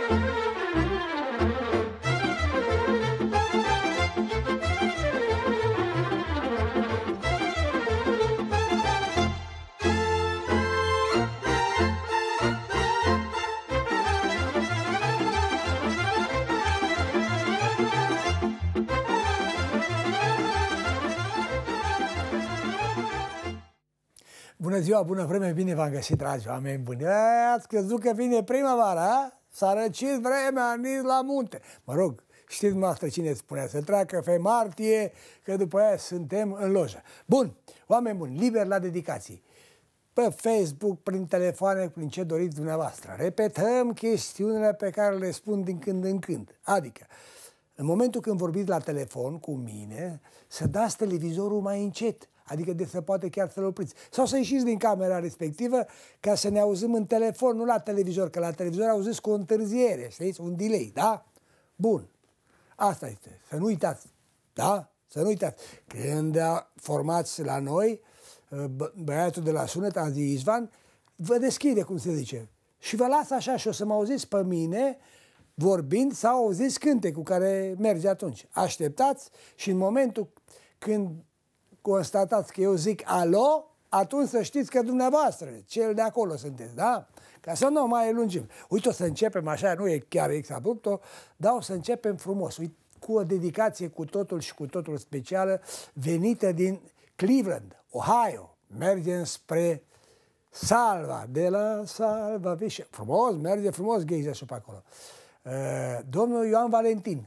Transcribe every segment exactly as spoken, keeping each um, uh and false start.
Bună ziua, bună vreme, bine v-am găsit, dragi oameni buni. Ați crezut că vine primăvara, s-a răcit vremea, nici la munte. Mă rog, știți dumneavoastră cine spunea, să treacă fe martie, că după aia suntem în lojă. Bun, oameni buni, liber la dedicații. Pe Facebook, prin telefoane, prin ce doriți dumneavoastră. Repetăm chestiunile pe care le spun din când în când. Adică, în momentul când vorbiți la telefon cu mine, să dați televizorul mai încet. Adică de să poate chiar să-l opriți. Sau să ieșiți din camera respectivă ca să ne auzim în telefon, nu la televizor, că la televizor auziți cu o întârziere, știți? Un delay, da? Bun. Asta este. Să nu uitați. Da? Să nu uitați. Când formați la noi, bă, băiatul de la sunet, a zis Ivan, vă deschide, cum se zice. Și vă las așa și o să mă auziți pe mine vorbind sau auziți cântecul care merge atunci. Așteptați și în momentul când constatați că eu zic alo, atunci să știți că dumneavoastră, cel de acolo sunteți, da? Ca să nu mai lungim. Uite, o să începem așa, nu e chiar exabrupto, dar o să începem frumos. Uite, cu o dedicație cu totul și cu totul specială, venită din Cleveland, Ohio. Mergem spre Salva, de la Salva, frumos, merge frumos Gheizeșul pe acolo. Uh, domnul Ioan Valentin,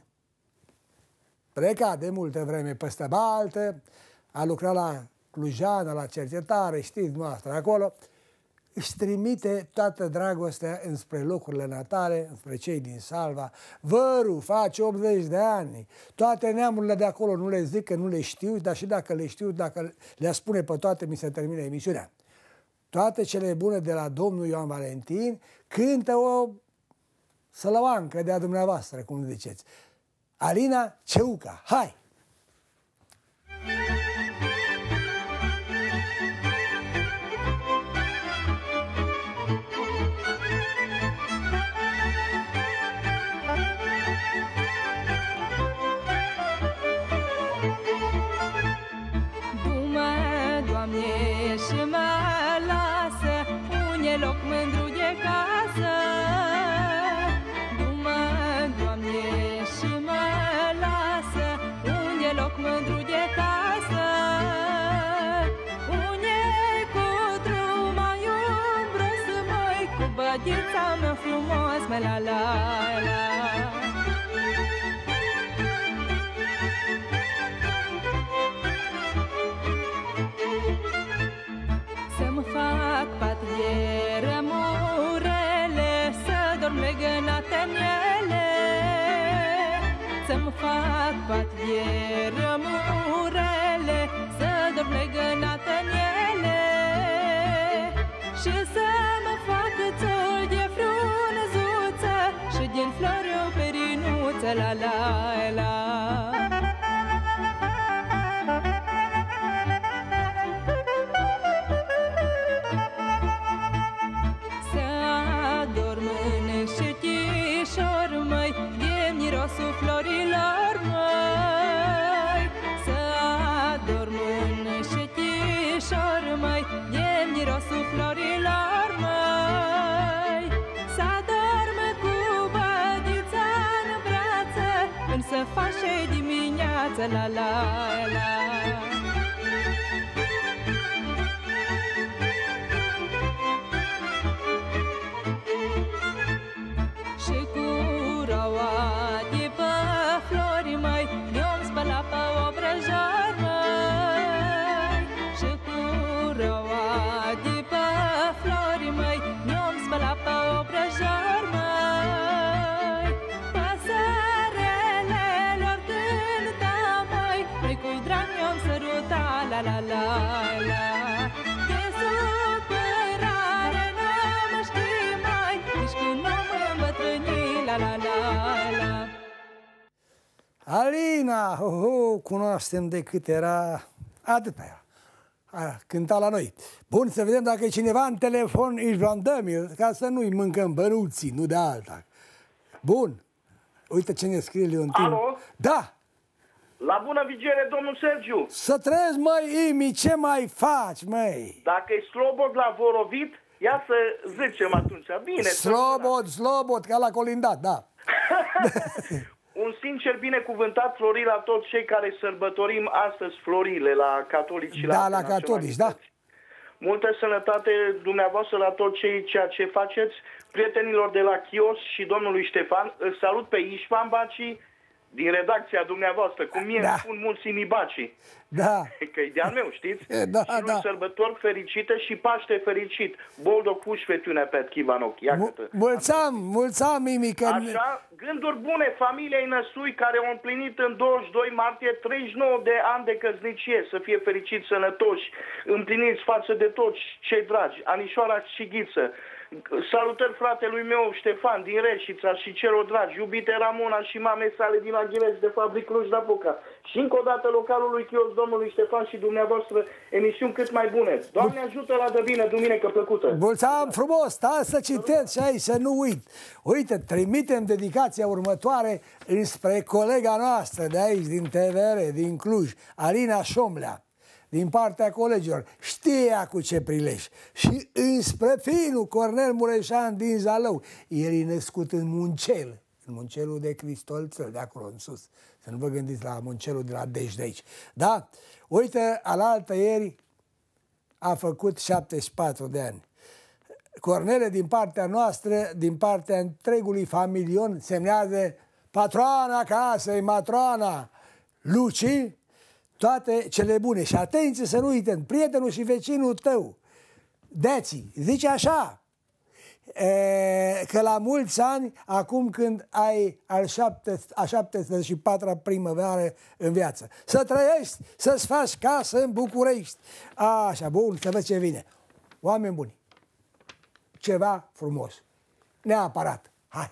plecat de multă vreme peste Baltă, a lucrat la Clujana, la cercetare, știți noastră, acolo, își trimite toată dragostea înspre locurile natale, înspre cei din Salva. Văru face optzeci de ani, toate neamurile de acolo nu le zic că nu le știu, dar și dacă le știu, dacă le spune pe toate, mi se termină emisiunea. Toate cele bune de la domnul Ioan Valentin cântă o sălăvancă de-a dumneavoastră, cum ziceți. Alina Ceuca, hai! Loc mândru de casă, du-mă, Doamne, și mă lasă, unde loc mândru de casă, unde cu drum mai umbros, măi, cu bădița mea frumos, mă la la la. Să-mi fac pat de rămurele, să dorm legănate în ele. Să-mi fac pat de rămurele, să dorm legănate în ele. Și să-mi fac țol de frunzuță și din flori o perinuță, la la la. Mirosul florilor, măi, să adorm în șetișor, măi, de mirosul florilor, măi, să adorm cu bădița în brață, când se face dimineață, la la la. Și cu raua de pe flori, măi, eu-mi spăla pe obrăjar, măi. Și cu raua de pe flori, măi, eu-mi spăla pe obrăjar, măi. Păsărele lor cânta, măi, noi cu-i drag eu-mi săruta, la la la la. De supărare n-am știi, mai, nici când n-am îmbătrânit, la la la la. Alina, oh, oh, cunoaștem de cât era, atâta era, a cânta la noi. Bun, să vedem dacă e cineva în telefon, își va îndămi, ca să nu-i mâncăm bănuții, nu de alta. Bun. Uite ce ne scrie Leontin. Alo? Da. La bună vigiere, domnul Sergiu. Să trăiesc, măi, Imi, ce mai faci, măi? Dacă e slobod la vorovit, ia să zicem atunci. Bine. Slobod, slobod, ca la colindat, da. Un sincer binecuvântat flori la toți cei care sărbătorim astăzi florile la catolici. Da, la catolici, da. Multă sănătate dumneavoastră la tot cei ceea ce faceți, prietenilor de la Chios și domnului Ștefan. Îl salut pe Ișvan Baci din redacția dumneavoastră, cum mie da. îmi spun mulți Imi Baci. Da. Că e de-al meu, știți? Da, și da. un sărbător fericită și Paște fericit. Boldog Hușfetune pe Chivanoc. Mulțam, mulțam, Imi, că... Așa, gânduri bune familiei Năsui care au împlinit în douăzeci și doi martie treizeci și nouă de ani de căsnicie. Să fie fericiți, sănătoși, împliniți față de toți cei dragi. Anișoara și Ghiță. Salutări fratelui meu Ștefan din Reșița și celor dragi, iubite Ramona și mamei sale din Aghileș de fabric Cluj-Napoca. Și încă o dată localului Chios, domnului Ștefan și dumneavoastră, emisiuni cât mai bune. Doamne ajută la de bine, duminică plăcută. Mulțumim frumos, stai să citesc și aici, să nu uit. Uite, trimitem dedicația următoare înspre colega noastră de aici, din T V R, din Cluj, Alina Șomlea. Din partea colegilor, știe cu ce prilej. Și înspre finul Cornel Mureșan din Zalău. El e născut în Muncel, în Muncelul de Cristolțăl, de acolo în sus. Să nu vă gândiți la Muncelul de la Deci de aici. Da? Uite, alaltă ieri a făcut șaptezeci și patru de ani. Cornele, din partea noastră, din partea întregului familion, semnează patroana casei, matroana Luci, toate cele bune. Și atenție să nu uităm, prietenul și vecinul tău, Deții, zice așa, e, că la mulți ani, acum când ai al șapte, a șaptezeci și patra primăvară în viață, să trăiești, să-ți faci casă în București. Așa, bun, să vezi ce vine. Oameni buni, ceva frumos, neapărat. Hai!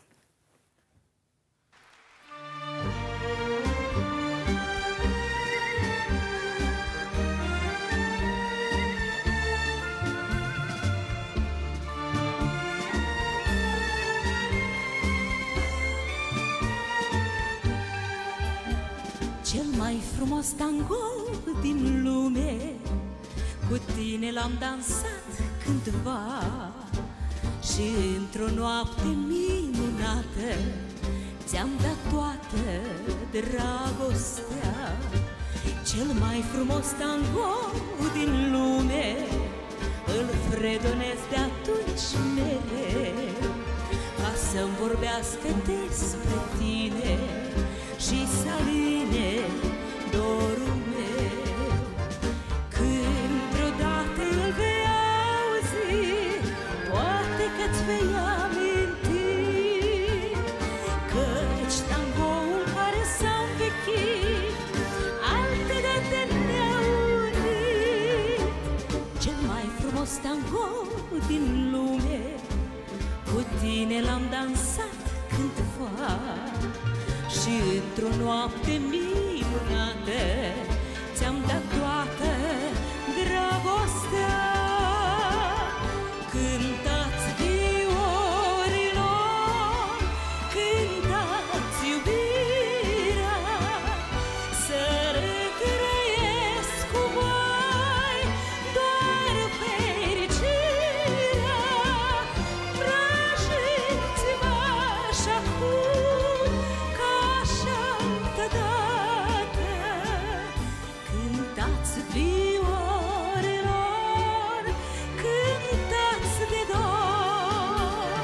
Cel mai frumos tango din lume, cu tine l-am dansat cândva. Și într-o noapte minunată ți-am dat toată dragostea. Cel mai frumos tango din lume îl fredonez de atunci mereu, ca să-mi vorbească despre tine și să aline dorul meu. Când vreodată îl vei auzi, poate că-ți vei aminti, căci tangoul care s-a învechit altădată ne-a unit. Cel mai frumos tango din lume, cu tine l-am dansat cândva. Și într-o noapte minunată ți-am dat toată dragostea. Cântați viorilor, cântați iubirea, să retrăiesc cu voi doar fericirea. Vrăjiți-vă așa acum, cântați viorilor, cântați de dor.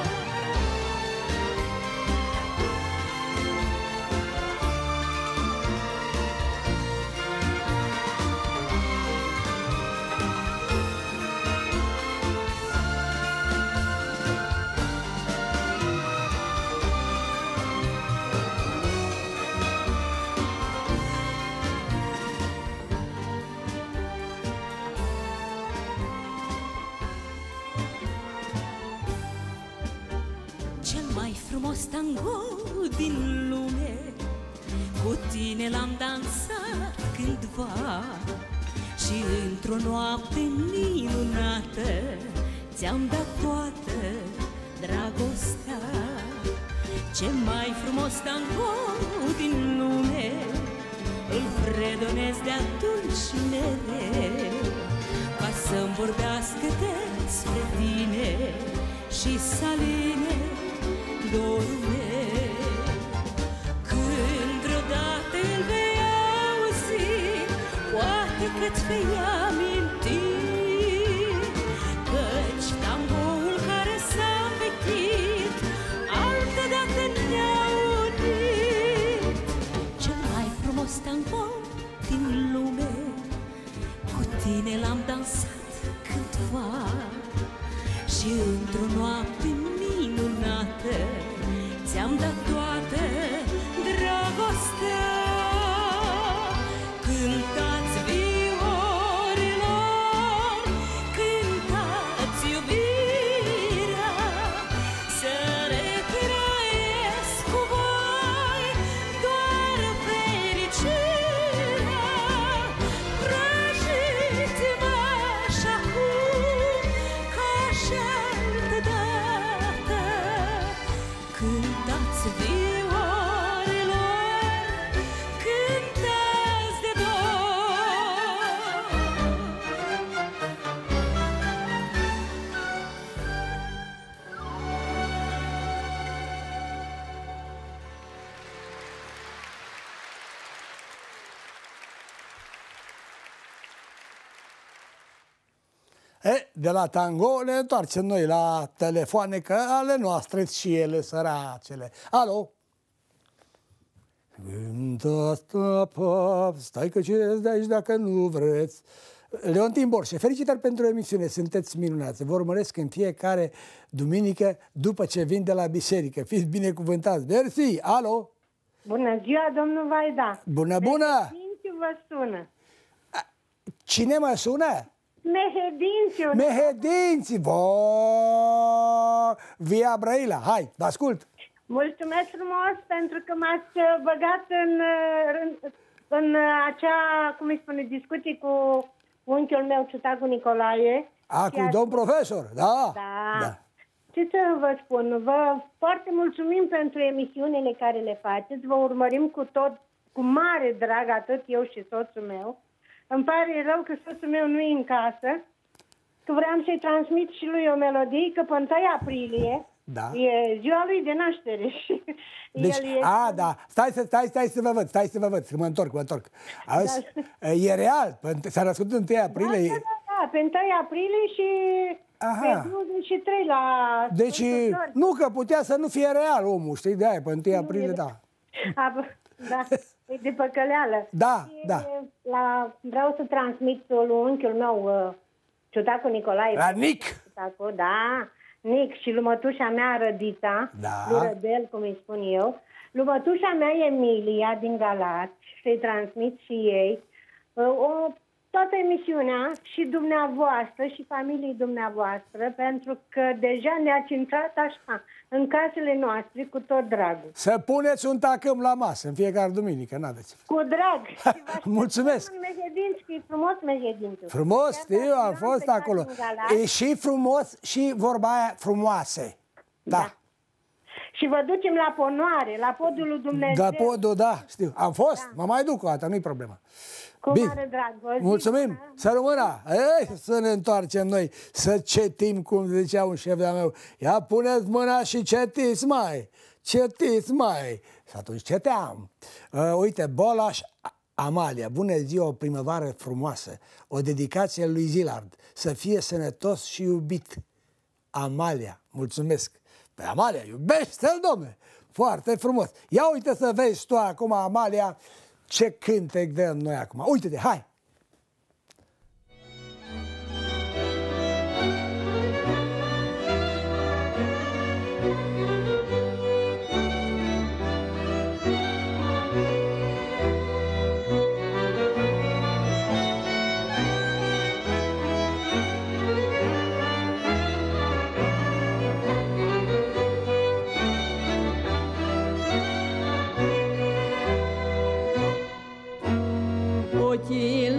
Cel mai frumos tango din lume, cu tine l-am dansat cândva. Și într-o noapte minunată ți-am dat toată dragostea. Cel mai frumos tango din lume îl fredonez de atunci mereu, ca să-mi vorbească despre tine și să aline dorul meu. Când vreodată îl vei auzi, poate că-ți vei aminti, căci tangoul care s-a învechit altădată ne-a unit. Cel mai frumos tango din lume, cu tine l-am dansat cândva, și într-o noapte minunată ți-am dat toată dragostea. Cântați viorilor, cântați iubirea, să retrăiesc cu voi doar fericirea. Prăjiți-mă și acum ca și altădată, cântați viorilor, cântați de dor. E, de la tango ne întoarcem noi la telefoane, că ale noastre și ele săracele. Alo? Când asta, pap, stai că cireți de aici dacă nu vreți. Leontin Borșe, felicitări pentru emisiune, sunteți minunați. Vă urmăresc în fiecare duminică după ce vin de la biserică. Fiți binecuvântați. Mersi. Alo? Bună ziua, domnul Vaida! Bună, bună! Mehedințiu vă sună. Cine mă sună? Mehedințiu! Mehedinții! Vo! Via Brăila. Hai, vă ascult! Mulțumesc frumos pentru că m-ați băgat în, în, în acea, cum îi spune, discuții cu unchiul meu, Ciutacu Nicolae. A, cu domn profesor, da. Da. da. Ce să vă spun? Vă foarte mulțumim pentru emisiunile care le faceți. Vă urmărim cu tot, cu mare drag, atât eu și soțul meu. Îmi pare rău că soțul meu nu e în casă, că vreau să-i transmit și lui o melodie, că pe întâi aprilie Da. e ziua lui de naștere. Și Deci, el e... a, da, stai să, stai, stai să vă văd, stai să vă văd, să mă întorc, mă întorc. Auzi, Da. e real, s-a născut întâi aprilie. Da, da, da, pe întâi aprilie și Aha. pe douăzeci și trei la... Deci, Sfântul George. nu că putea să nu fie real omul, știi, de aia, pe întâi aprilie, da. A, da, e de păcăleală. Da, Și, da. La, vreau să transmit lui unchiul meu, uh, Ciutacu Nicolae. La Nic. Ciutacu, da, Nic, și lui mătușa mea Rădita, Da. lui Rădel, cum îi spun eu. Lui mătușa mea Emilia din Galați, să-i transmit și ei. Uh, o, toată emisiunea și dumneavoastră și familiei dumneavoastră, pentru că deja ne-ați intrat așa în casele noastre cu tot dragul. Să puneți un tacâm la masă în fiecare duminică, n-aveți. Cu drag. Și vă așteptăm Mulțumesc. în Mehedinți, că e frumos Mehedințiul. Frumos, Chiar știu, dacă am n-am fost plecat acolo. în Galați, E și frumos și vorba aia frumoase. Da. Da. Și vă ducem la ponoare, la podul lui Dumnezeu. Da, podul, da, știu. Am fost, mă mai duc o dată, nu-i problemă. Cu Bine. mare drag. Vă zic, Mulțumim! da? Să rămână! Ei, să ne întoarcem noi, să cetim, cum zicea un șef de-a meu. Ia puneți mâna și cetiți, mai! Cetiți, mai! Și atunci ceteam. Uh, uite, Bolaș Amalia, bună ziua, o primăvară frumoasă. O dedicație lui Zilard. Să fie sănătos și iubit. Amalia, mulțumesc. Pe Amalia, iubește-l, domne! Foarte frumos. Ia uite să vezi tu acum, Amalia, ce cântec dăm noi acum. Uite-te, hai! Ochii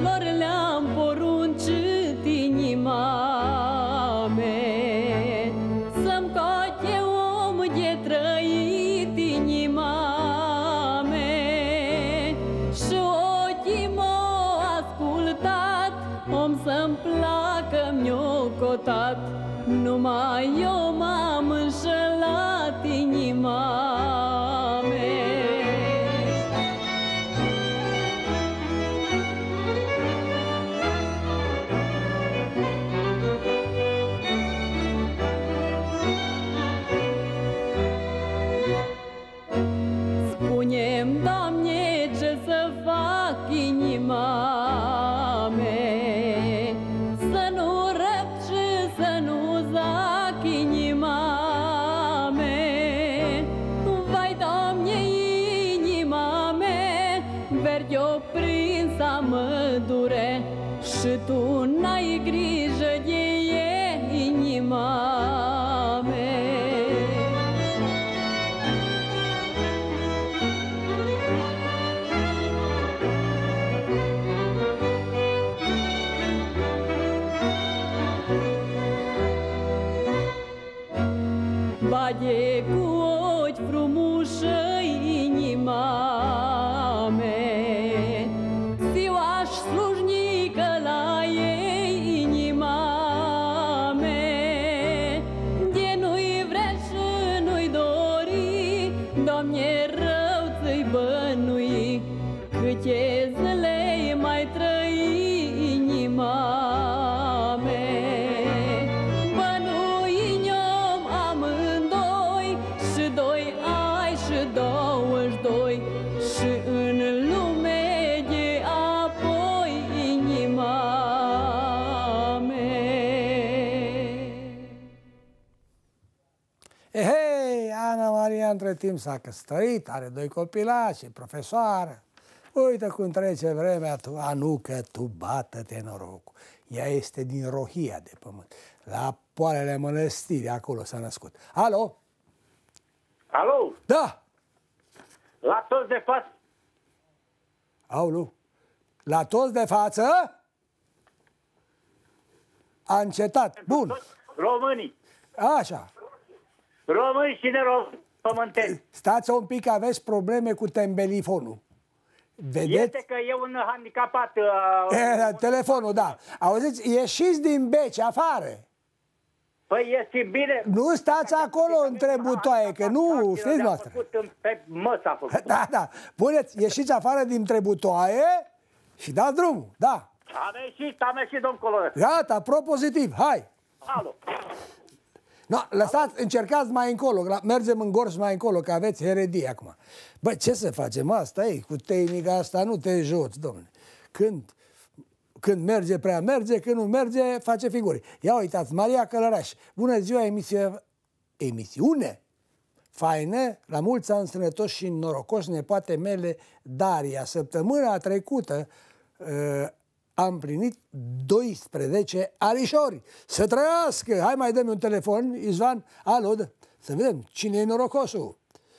rotat, numai eu m-am înșelat, inima mea. Spune-mi, Doamne, ce să fac, inima mea, să nu răp și să nu zac, inima mea. Vai, Doamne, inima mea, verde-o prins a mădure și Tu n-ai grijă de ea, inima mea. Bage cu ochi frumușă, inima mea, fiu-aș slujnică la ei, inima mea. De nu-i vrea și nu-i dori, Doamne, rău ți-i bănui, câte zile mai trăi, inima mea. Doi ai și douăzeci doi și în lume de apoi, inima mea. Ehei, Ana Maria între timp s-a căsătorit, are doi copilași, e profesoară. Uite cum trece vremea, tu, Anucă, tu bată-te norocul. Ea este din Rohia de pământ, la poalele mănăstirii, acolo s-a născut. Alo? Alo? Da! La toți de față? Aulu? La toți de față? A încetat. Bun. Românii. Așa. Români și neromâni pământeni. Stați un pic, aveți probleme cu tembelifonul. Vedeți? Este că e un handicapat. Uh, E, un... Telefonul, da. Auziți, ieșiți din beci, afară. Păi este bine. Nu stați acolo între butoaie, că nu știți noastră. Pe măs a făcut. Da, da. Puneți, ieșiți afară dintre butoaie și dați drumul, da. Am ieșit, am ieșit, domn Coloră. Gata, propozitiv, hai. Alo. No, lăsați, încercați mai încolo, mergem în Gorj mai încolo, că aveți heredie acum. Băi, ce să facem? Asta e, cu tehnica asta nu te joci, domnule. Când, când merge, prea merge, când nu merge, face figuri. Ia uitați, Maria Călăraș, bună ziua, emisie, emisiune faină, la mulți ani sănătoși și norocoși, nepoate mele Daria. Săptămâna trecută uh, am plinit doisprezece anișori. Să trăiască! Hai, mai dă-mi un telefon, Izvan. Alo, dă. Să vedem cine e norocosul.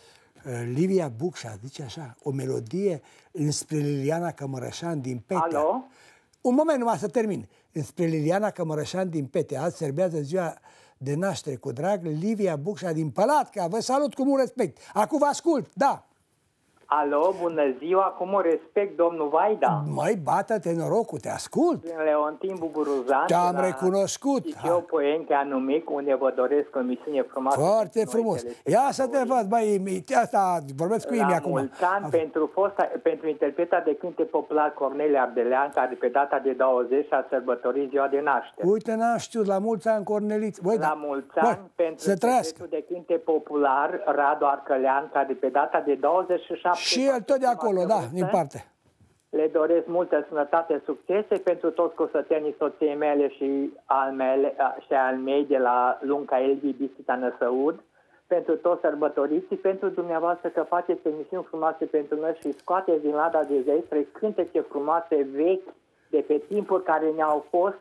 Livia Bucșa zice așa, o melodie înspre Liliana Cămărășan din Petea. Alo? Un moment numai să termin. Înspre Liliana Cămărășan din Petea. Azi serbează ziua de naștere cu drag Livia Bucșa din Pălatca. Vă salut cu mult respect. Acum vă ascult, da. Alo, bună ziua, cu mult respect, domnul Vaida. Măi, bată-te norocul, te ascult. Din Leontin Buguruzan. Te-am recunoscut. Eu Poenche anumic, unde vă doresc o emisiune frumoasă. Foarte frumos. Ia să te văd, băi, asta vorbesc cu Imi acum. La mulți ani pentru, fosta, pentru interpreta de cânte popular Cornelia Ardelean, care pe data de douăzeci a sărbătorit ziua de naștere. Uite, n-am știut, la mulți ani, Corneliț. Băi, la da. mulți ani Băi, pentru interpretul de cânte popular Radu Arcălean, care pe data de douăzeci și șapte... Și el tot de acolo, da, din parte. Le doresc multă sănătate, succese pentru toți cosătenii soției mele și al, mele, și al mei de la Lunca Elvi, Bisita Năsăud, pentru toți sărbătoriții, pentru dumneavoastră că faceți emisiuni frumoase pentru noi și scoateți din lada de zestre cântece frumoase vechi de pe timpuri care ne-au fost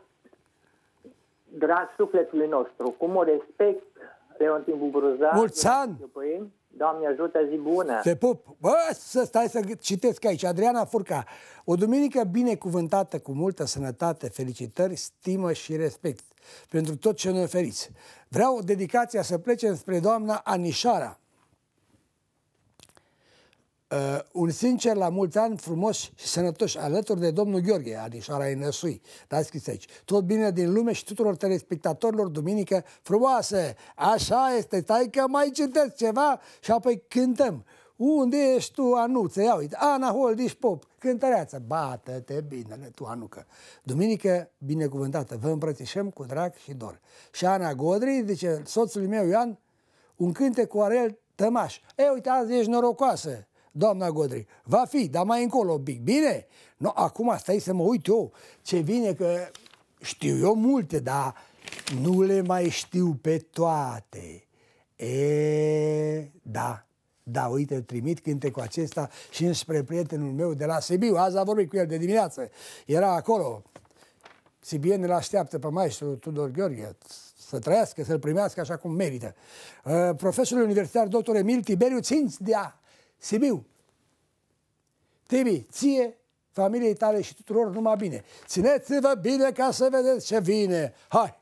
dragi sufletului nostru. Cu mult respect, Leontin Bubruzan. Mulți ani! Doamne ajută, zi bună! Te pup! Bă, să stai să citesc aici. Adriana Furca. O duminică binecuvântată cu multă sănătate, felicitări, stimă și respect pentru tot ce ne oferiți. Vreau dedicația să plece spre doamna Anișoara. Uh, un sincer la mulți ani frumoși și sănătoși alături de domnul Gheorghe, Anișoara Inăsui. Da, scris aici. Tot bine din lume și tuturor telespectatorilor, duminică frumoasă. Așa este, stai că mai citesc ceva și apoi cântăm. Unde ești tu, Anuță? Ia uite, Ana Holdiș Pop, cântăreață. Bată-te binele tu, Anucă. Duminică binecuvântată, vă îmbrățișăm cu drag și dor. Și Ana Godri, zice, soțului meu Ioan, un cântec cu Arel Tămaș. E, uite, azi ești norocoasă, doamna Godri. Va fi, dar mai încolo un pic. Bine? No, acum stai să mă uit eu ce vine, că știu eu multe, dar nu le mai știu pe toate. E, da. Da, uite, trimit cântecul acesta și înspre prietenul meu de la Sibiu. Azi a vorbit cu el de dimineață. Era acolo. Sibienul îl așteaptă pe maestru Tudor Gheorghe să trăiască, să-l primească așa cum merită. Uh, profesorul universitar doctor Emil Tiberiu Ținți de a Sibiu. Tibi, ție, familiei tale și tuturor numai bine. Țineți-vă bine ca să vedeți ce vine. Hai!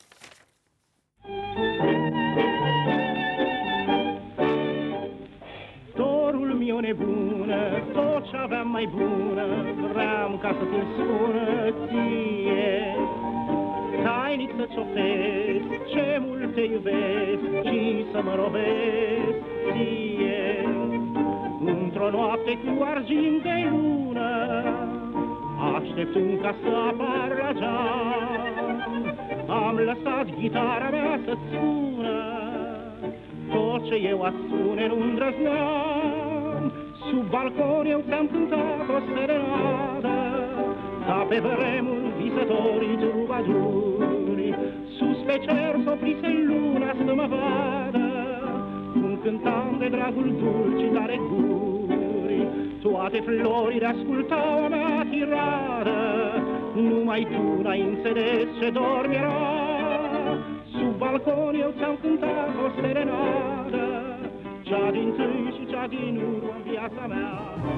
Dorul meu nebună, tot ce aveam mai bună, vreau ca să ți-l spună ție. Tainic să cioptesc, ce mult te iubesc, și să mă robesc ție. Într-o noapte cu argint de lună, așteptând ca să apar la geam, am lăsat ghitara mea să-ți spună tot ce eu ați spune nu îndrăzneam. Sub balcon eu ți-am cântat o serenadă, ca pe vremuri visătorii trubaduri. Sus pe cer s-oprise luna să mă vadă, cum cântam de dragul dulci tare guri. Toate florile ascultau a mea tiradă, numai tu n-ai înțeles ce dor mi-era. Sub balcon eu ți-am cântat o serenadă, cea din tâi și cea din urmă în viața mea.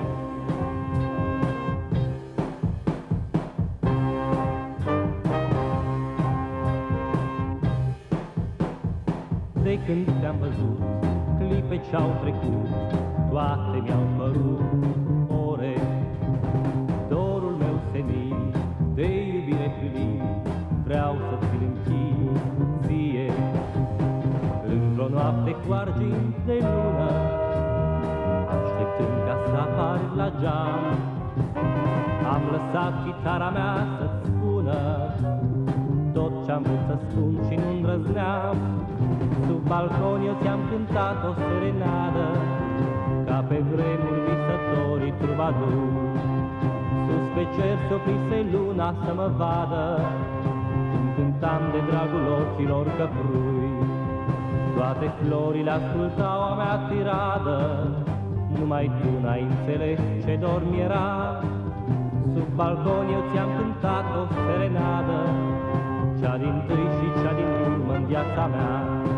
De când te-am văzut, clipe ce-au trecut, toate mi-au părut ore. Dorul meu senil, de iubire plinit, vreau să ți-l închin ție. Într-o noapte cu argint de lună, așteptând ca să apari la geam, am lăsat chitara mea să-ți spună tot ce-am vrut să spun și nu îndrăzneam. Sub balcon eu ți-am cântat o serenadă, ca pe vremuri visătorii trubaduri. Sus pe cer se-oprise luna să mă vadă, când cântam de dragul ochilor căprui. Toate florile ascultau a mea tiradă, numai tu n-ai înțeles ce dor mi-era. Sub balcon eu ți-am cântat o serenadă, cea din tâi și cea din urmă în viața mea.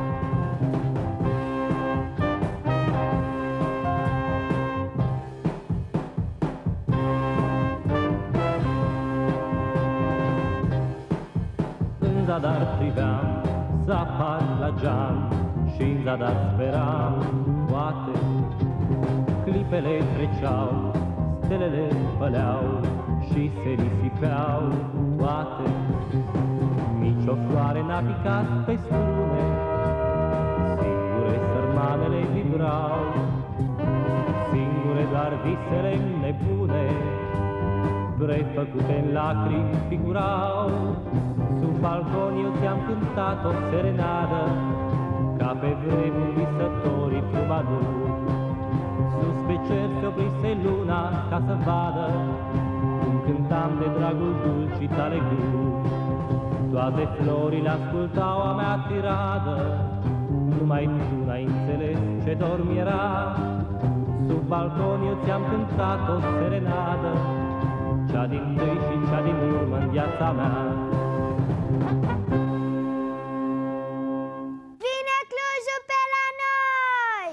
În zadar priveam să apar la geam și în zadar speram poate. Clipele treceau, stelele păleau și se risipeau toate. Nici o floare n-a picat pe strune, singure sărmanele vibrau, singure doar visele nebune, prefăcute în lacrimi figurau. Sub balcon eu ți-am cântat o serenadă, ca pe vremuri visătorii trubaduri. Sus pe cer se-oprise luna ca să vadă, cum cântam de dragul dulcii tale guri. Toate florile ascultau a mea tiradă, numai tu n-ai înțeles ce dor mi-era. Sub balcon eu ți-am cântat o serenadă, cea din tâi și cea din urmă în viața mea. Vine Clujul pe la noi!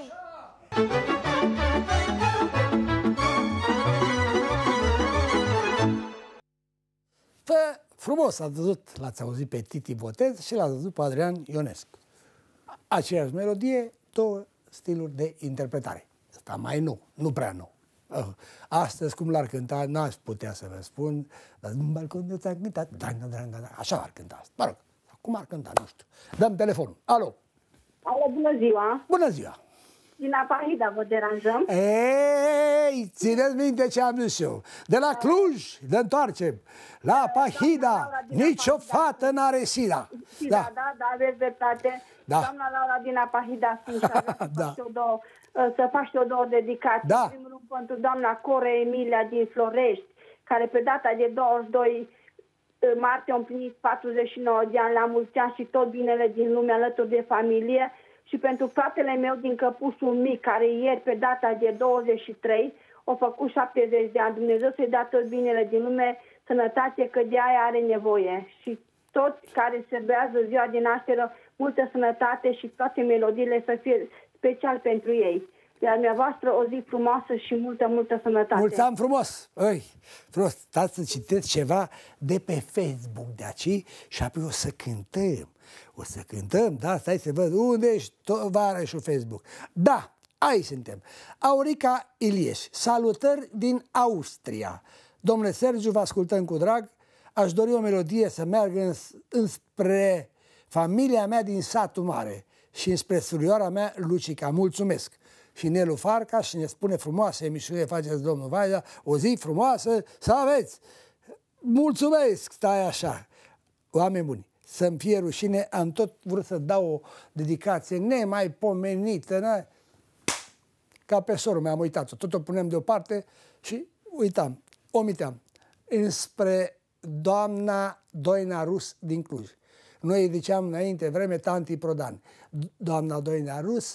Pă, frumos, ați văzut, l-ați auzit pe Titi Botez și l-ați văzut pe Adrian Ionescu. Aceeași melodie, două stiluri de interpretare. Asta mai nou, nu prea nou. Astăzi, cum l-ar cânta, n-aș putea să vă spun, dar în balcon de ți-a cântat, așa ar cânta asta. Mă rog, cum ar cânta, nu știu. Dăm telefonul. Alo! Alo, bună ziua! Bună ziua! Din Apahida vă deranjăm? Ei, țineți minte ce am zis eu. De la Cluj, ne întoarcem. La Apahida, nicio fată n-are sida. Da, da, da, da, aveți dreptate. Da. Doamna Laura din Apahida, Suceava, Da. să faci o două dedicații. Da. În primul rând pentru doamna Core Emilia din Florești, care pe data de douăzeci și doi martie a împlinit patruzeci și nouă de ani, la mulți ani și tot binele din lume alături de familie. Și pentru fratele meu din Căpușul Mic, care ieri pe data de douăzeci și trei a făcut șaptezeci de ani. Dumnezeu să-i dea tot binele din lume, sănătate, că de aia are nevoie. Și toți care serbează ziua de naștere, multă sănătate și toate melodiile să fie special pentru ei. Iar dumneavoastră o zi frumoasă și multă, multă sănătate. Mulți ani frumos! Oi, frumos, stați să citeți ceva de pe Facebook de aici și apoi o să cântăm. O să cântăm, da? Stai să văd unde ești, tovarășul Facebook. Da, aici suntem. Aurica Ilieș, salutări din Austria. Domnule Sergiu, vă ascultăm cu drag. Aș dori o melodie să meargă înspre familia mea din satul mare și înspre surioara mea, Lucica. Mulțumesc! Și Nelu Farca și ne spune frumoasă emisiune faceți, domnul Vaida, o zi frumoasă să aveți. Mulțumesc, stai așa. Oameni buni, să-mi fie rușine, am tot vrut să dau o dedicație nemaipomenită, ne? Ca pe sorul meu am uitat-o, tot o punem deoparte și uitam, omiteam, înspre doamna Doina Rus din Cluj. Noi îi ziceam înainte vreme tanti Prodan. Doamna Doina Rus,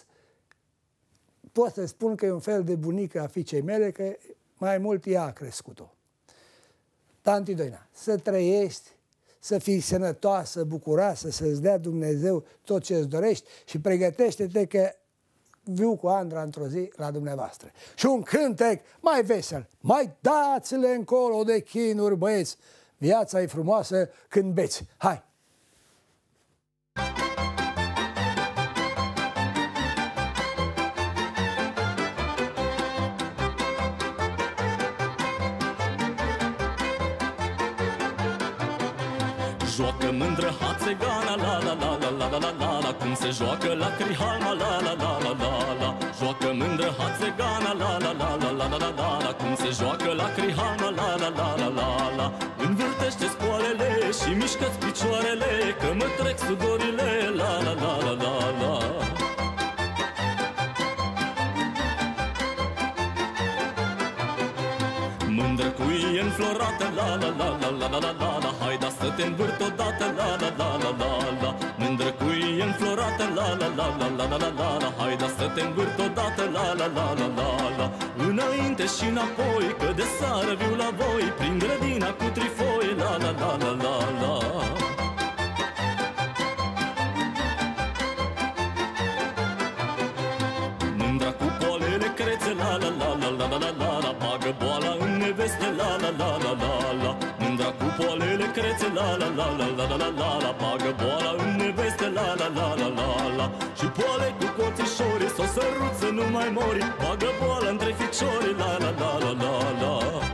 pot să spun că e un fel de bunică a fiicei mele, că mai mult ea a crescut-o. Tanti Doina, să trăiești, să fii sănătoasă, bucuroasă, să-ți dea Dumnezeu tot ce îți dorești și pregătește-te că viu cu Andra într-o zi la dumneavoastră. Și un cântec mai vesel, mai dați-le încolo de chinuri, băieți, viața e frumoasă când beți. Hai! Joacă mândră hațegana, la la la la la la la la la, cum se joacă la crihalma, la la la la la la. Joacă mândră hațegana, la la la la la la la la la, cum se joacă la crihalma, la la la la la la. Învârtește scoalele și mișcă-ți picioarele, că mă trec sudorile, la la la la la la. Mândră cu e înflorată, la la la la la la la la la. Haida să te învârt odată, la la la la la la. Mândră cu e înflorată, la la la la la la la la la. Haida să te învârt odată, la la la la la la. Înainte și înapoi, că de sară viu la voi, prin grădina cu trifoi, la la la la la la. Mândra cu poalele crețe, la la la la la la la la la. Bagă boala în neveste, la la la la la la. Mândra cu poalele crețe, la la la la la la la la la. Bagă boala în neveste, la la la la la la. Și poale cu coțișorii, s-o sărut să nu mai mori. Bagă boala între ficiorii, la la la la la la.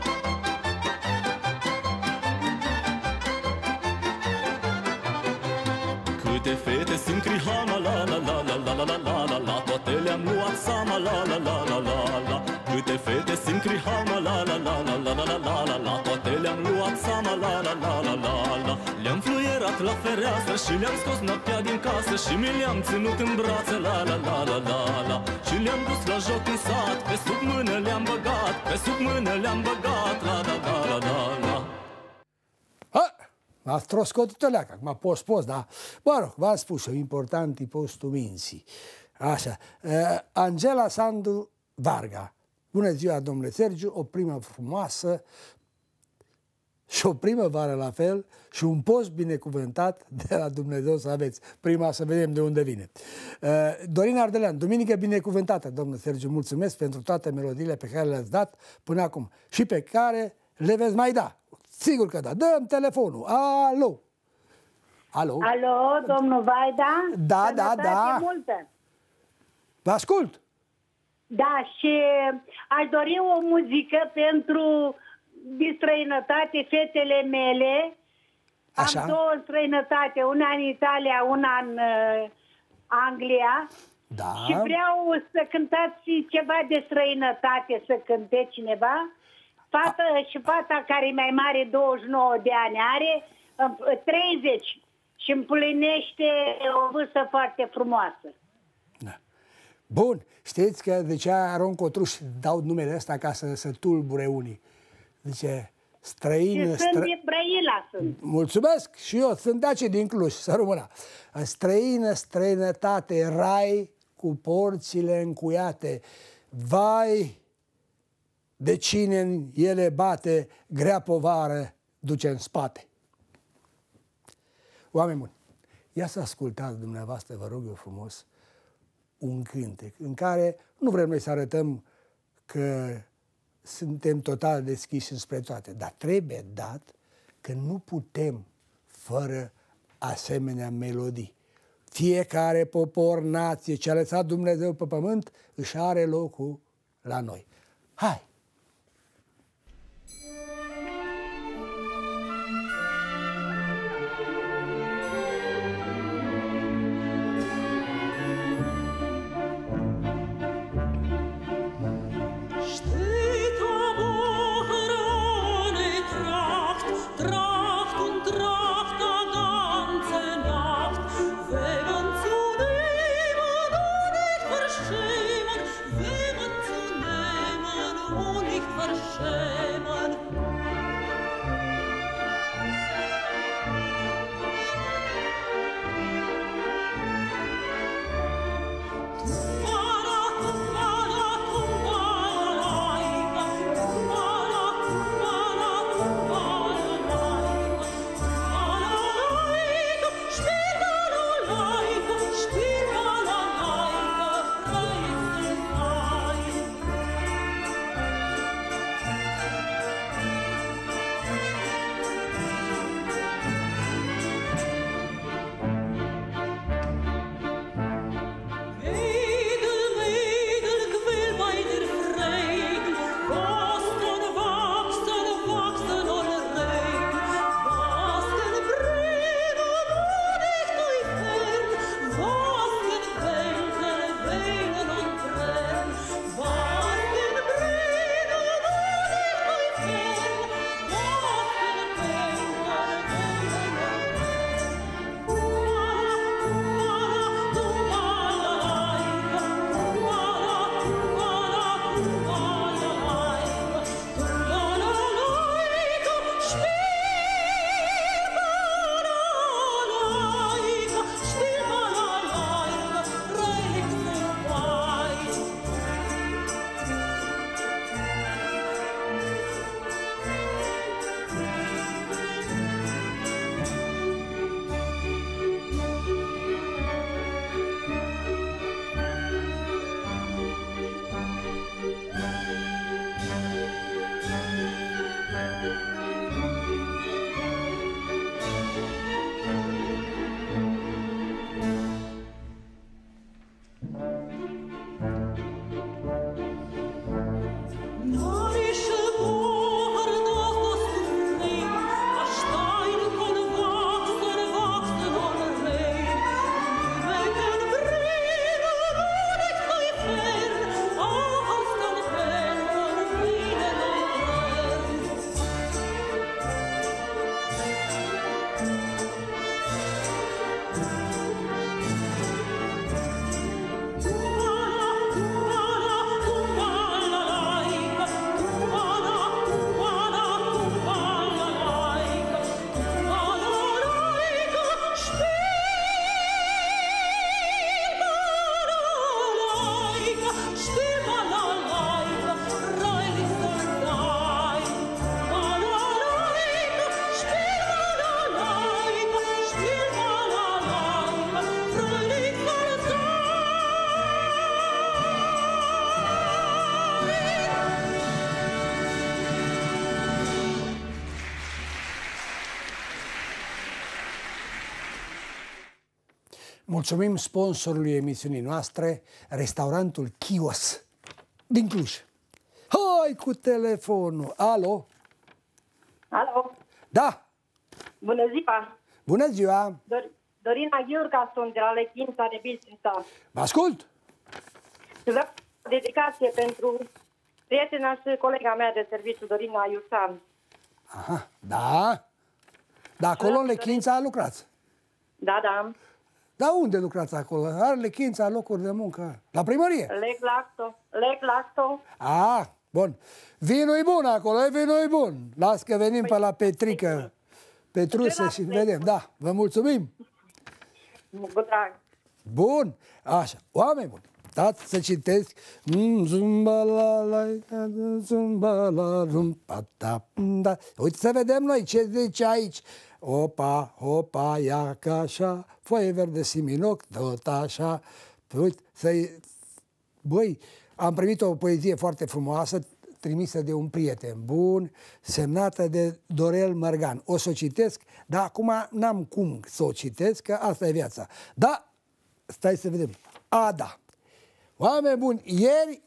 Câte fete sunt crihama, la la la la la la la la la. La toate le-am luat seama, la la la la la la. Câte fete sunt crihama, la la la la la la la la la. La toate le-am luat seama, la la la la la la. Le-am fluierat la fereastră și le-am scos noaptea din casă și mi le-am ținut în brațe, la la la la la la. Și le-am dus la joc în sat, pe sub mână le-am băgat, pe sub mână le-am băgat, la la la la la la. M-a troscotit-o leacă, acum post, post, da? Mă rog, v-am spus, importanti postul minții. Așa. Uh, Angela Sandu Varga. Bună ziua, domnule Sergiu, o primă frumoasă și o primăvară la fel și un post binecuvântat de la Dumnezeu să aveți. Prima să vedem de unde vine. Uh, Dorin Ardelean, duminică binecuvântată, domnule Sergiu, mulțumesc pentru toate melodiile pe care le-ați dat până acum și pe care le veți mai da. Sigur că da. Dăm telefonul. Alo! Alo! Alo, domnul Vaida? Da, da, da. Multă. Vă ascult! Da, și aș dori o muzică pentru din străinătate, fetele mele. Așa. Am două în străinătate, una în Italia, una în uh, Anglia. Da. Și vreau să cântați ceva de străinătate, să cânte cineva. Fata A. și fata care e mai mare, douăzeci și nouă de ani, are treizeci și împlinește o vârstă foarte frumoasă. Da. Bun, știți că de ce Aron Cotruș dau numele ăsta ca să se tulbure unii. Zice, străină... Și stră... sunt din Brăila, sunt. Mulțumesc și eu, sunt de aici din Cluj, să rămână. În străină, străinătate, rai cu porțile încuiate, vai de cine în ele bate, grea povară duce în spate. Oameni buni, ia să ascultați dumneavoastră, vă rog eu frumos, un cântec în care nu vrem noi să arătăm că suntem total deschiși spre toate, dar trebuie dat că nu putem fără asemenea melodii. Fiecare popor, nație, ce a lăsat Dumnezeu pe pământ, își are locul la noi. Hai! Mulțumim sponsorului emisiunii noastre, restaurantul Chios. din Cluj. Hai cu telefonul. Alo? Alo? Da. Bună ziua! Bună ziua! Dor Dorina Ghiurca sunt de la Lechința de Bistrița. Vă ascult! Vreau o dedicație pentru prietena și colega mea de serviciu, Dorina Iusan. Aha, da. Da, acolo în Lechința lucrați. Da, da. Dar unde lucrați acolo? Are Lechința locuri de muncă? La primărie? Leg Lacto. Leg Lacto. Ah, bun. Vinul e bun acolo, e vinul e bun. Las că venim pe la Petrică, Petrusă și vedem. Da, vă mulțumim. Cu drag. Bun, așa. Oameni buni, dați să citesc. Uite să vedem noi ce zice aici. Opa, opa, ia ca așa, foaie verde siminoc, tot așa. Uite, să-i... Băi, am primit o poezie foarte frumoasă, trimisă de un prieten bun, semnată de Dorel Mărgan. O să o citesc, dar acum n-am cum să o citesc, că asta e viața. Da, stai să vedem. A, da. Oameni buni, ieri,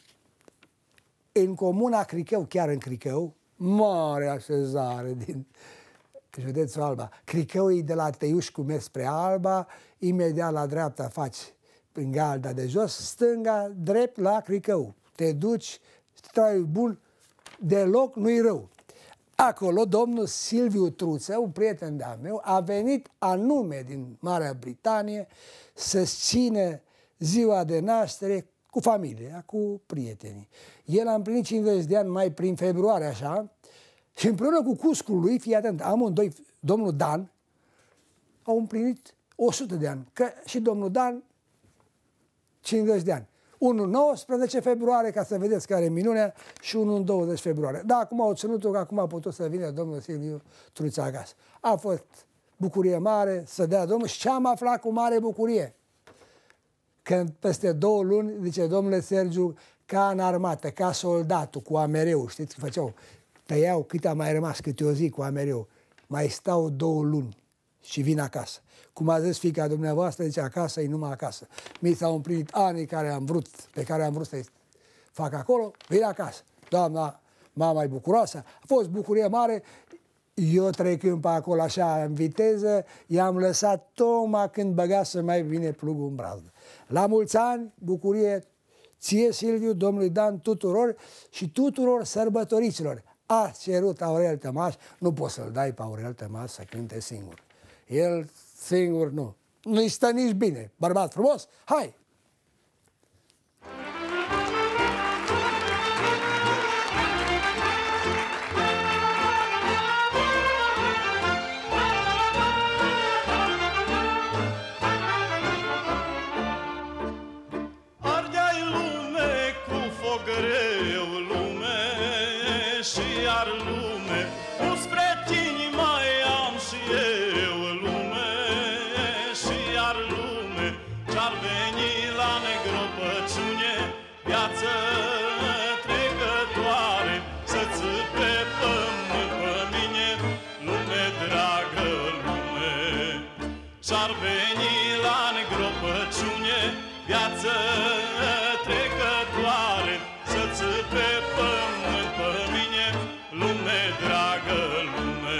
în comuna Cricău, chiar în Cricău, mare așezare din județul Alba. Cricău e de la Teiușcu mers spre Alba, imediat la dreapta faci prin Galda de jos, stânga, drept la Cricău. Te duci, traiul bun, deloc nu-i rău. Acolo, domnul Silviu Truță, un prieten de-a meu, a venit anume din Marea Britanie să-ți ține ziua de naștere cu familia, cu prietenii. El a împlinit cincizeci de ani mai prin februarie, așa, și împreună cu cuscul lui, fii atent, amândoi, domnul Dan, au împlinit o sută de ani. Că și domnul Dan, cincizeci de ani. Unul în nouăsprezece februarie, ca să vedeți care e minunea, și unul în douăzeci februarie. Da, acum au ținut-o, că acum a putut să vină domnul Silviu Truță acasă. A fost bucurie mare să dea domnul și ce am aflat cu mare bucurie. Când peste două luni, zice, domnule Sergiu, ca în armată, ca soldatul, cu amereu, știți că făceau, tăiau cât a mai rămas, câte o zi cu amereu, mai stau două luni și vin acasă. Cum a zis fiica dumneavoastră, zice, acasă e numai acasă. Mi s-au împlinit anii care am vrut, pe care am vrut să-i fac acolo, vin acasă. Doamna, mama e bucuroasă, a fost bucurie mare. Eu trecând pe acolo așa în viteză, i-am lăsat tocmai când băga să mai vine plugul în brazdă. La mulți ani, bucurie ție, Silviu, domnului Dan, tuturor și tuturor sărbătoriților. A cerut Aurel Tămaș, nu poți să-l dai pe Aurel Tămaș să cânte singur. El singur nu. Nu-i stă nici bine. Bărbat frumos, hai! Ardeai lume cu foc greu, lume și iar lume, nu spre tine mai am și eu, lume și iar lume, ce-ar veni la negropăciune, viață trecătoare, să țâpe pământ pe mine, lume dragă, lume, ce-ar veni la negropăciune, viață trecătoare, să țâpe pământ pe mine, lume dragă, lume.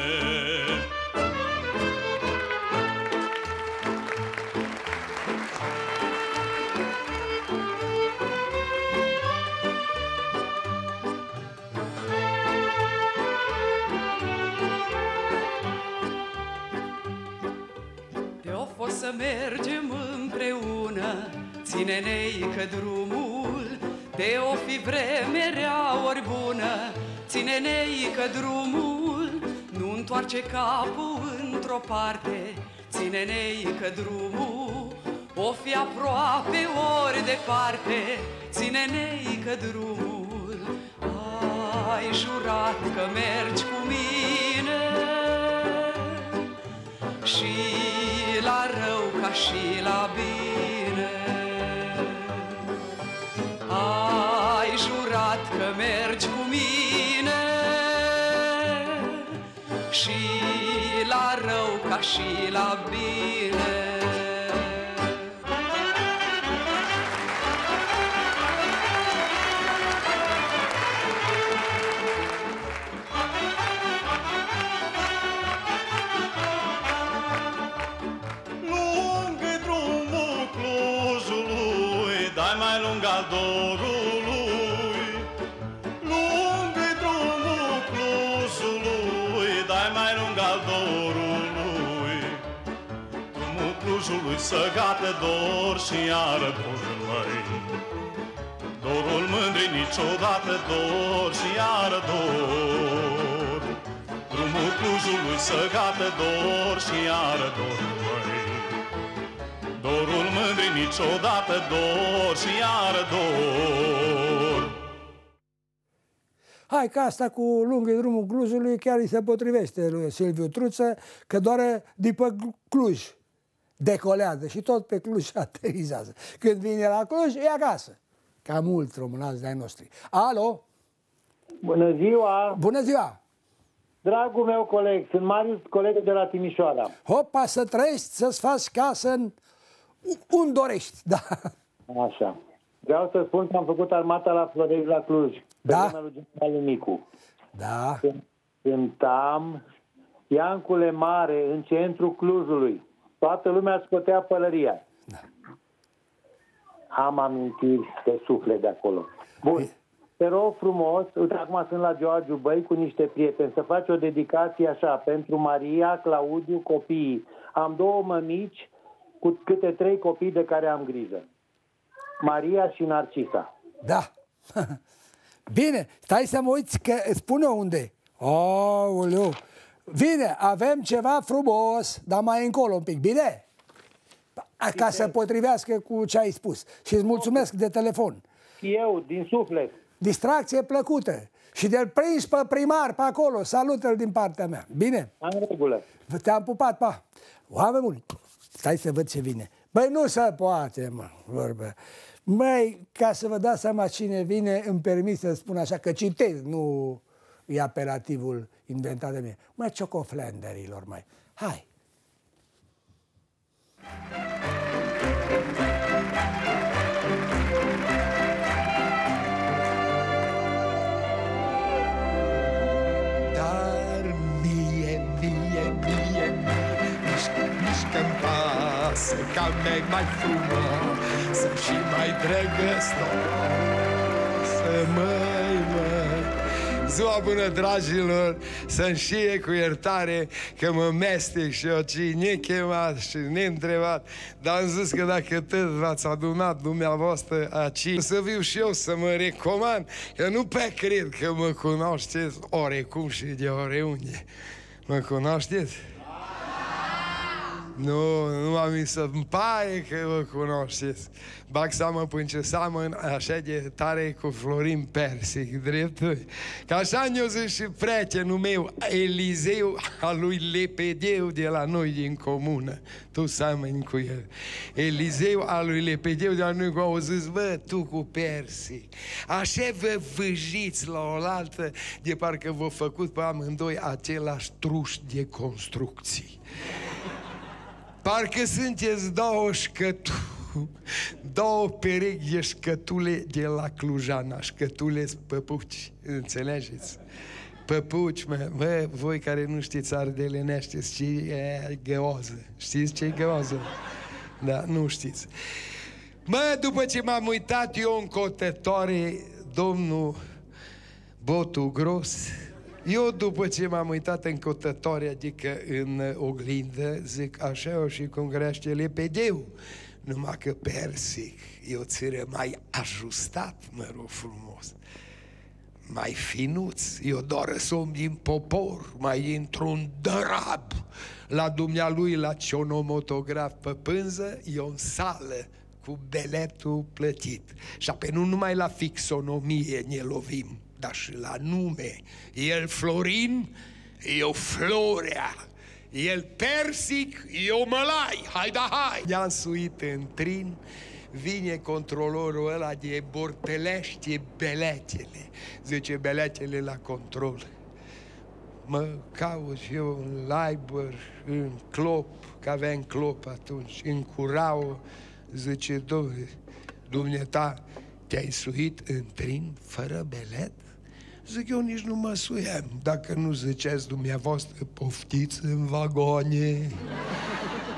De-o fost să mergem împreună, ține-ne-i că drumul, de-o fi vreme rea ori bună, ține-ne-i că drumul nu întoarce capul într-o parte, ține-ne-i că drumul o fi aproape ori departe, ține-ne-i că drumul ai jurat că mergi cu mine și la rău ca și la bine. Ai jurat că mergi cu mine și la rău ca și la bine. al dorului, lung-i drumul Clujului, dar mai lung al dorului. Drumul Clujului să gată dor și iară dor, măi. Dorul mândrii niciodată dor și iară dor. Drumul Clujului să gată dor și iară dor, măi. Dorul mândrii niciodată dor și iară dor. Hai că asta cu lungul drumul Clujului chiar îi se potrivește lui Silviu Truță, că doar după Cluj decolează și tot pe Cluj aterizează. Când vine la Cluj, e acasă. Ca mulți românați de-ai noștri. Alo? Bună ziua! Bună ziua! Dragul meu coleg, sunt Marius, colegul de la Timișoara. Hopa, să trăiești, să-ți faci casă în... unde dorești, da. Așa. Vreau să spun că am făcut armata la Florești, la Cluj. Da. Pe lui Generalul Micu. Da. Cântam Iancule Mare în centrul Clujului. Toată lumea scotea pălăria. Da. Am amintiri de suflet de acolo. Bun. Te rog frumos, uite, acum sunt la Georgiu Băi cu niște prieteni, să faci o dedicație așa, pentru Maria, Claudiu, copiii. Am două mămici cu câte trei copii de care am grijă. Maria și Narcisa. Da. Bine, stai să mă uiți că spune unde. Aoleu. Bine, avem ceva frumos, dar mai încolo un pic, bine? Ca să potrivească cu ce ai spus. Și îți mulțumesc de telefon. Eu, din suflet. Distracție plăcută. Și de-l prins pe primar pe acolo, salută-l din partea mea. Bine? În regulă. Te-am pupat, pa. Oameni buni, stai să văd ce vine. Băi, nu se poate, mă, vorbă. Măi, ca să vă dați seama cine vine, îmi permit să spun așa, că citez, nu e apelativul inventat de mine. Măi, ciocoflenderilor, mai. Hai. Dar mie, mie, mie, mie, mișcă-mi pasă, ca mea mai frumoasă și mai drăgăstoasă, măi, măi. Ziua bună, dragilor, să-mi știe cu iertare că mă mestec și eu cine chemat și neîntrebat, dar am zis că dacă tot v-ați adunat dumneavoastră aici, să viu și eu să mă recomand, că nu pe cred că mă cunoașteți orecum și de oriunde. Mă cunoașteți? Nu, nu am zis să-mi pare că vă cunoașteți. Bag seamă până ce seamăn așa de tare cu Florin Persic, dreptul. Că așa ne-o zis și prietenul meu, Elizeu, al lui Lepedeu de la noi din comună. Tu seamăni cu el. Elizeu al lui Lepedeu de la noi cu au zis, bă, tu cu Persic. Așa vă vâjiți la oaltă de parcă v-au făcut pe amândoi același truș de construcții. Parcă sunteți două șcături, două perechi de șcătule de la Clujana, șcătule-s păpuci, înțelegeți? Păpuci, mă, mă, voi care nu știți ardelenește, știți ce e găoză, știți ce e găoză? Da, nu știți. Mă, după ce m-am uitat eu în cotătoare, domnul Botu Gros, eu, după ce m-am uitat în cotătoare, adică în oglindă, zic, așa o și cum crește Lepedeu, numai că Persic e o țără mai ajustat, mă rog frumos, mai finuț, eu doar som din popor, mai într-un dărab, la dumnealui, la cionomotograf pe pânză, e o sală cu biletul plătit. Și apoi nu numai la fixonomie ne lovim, dar și la nume. El Florin, eu Florea. El Persic, eu Mălai. Hai da hai! I-am suit în trin, vine controlorul ăla de bortelește beletele. Zice, beletele la control. Mă caut eu în Laibăr, în Clop, că aveam Clop atunci, în Curau. Zice, domnule, dumneata, te-ai suit în trin fără belet? Zic, eu nici nu mă suiam. Dacă nu ziceți dumneavoastră, poftiți în vagoane.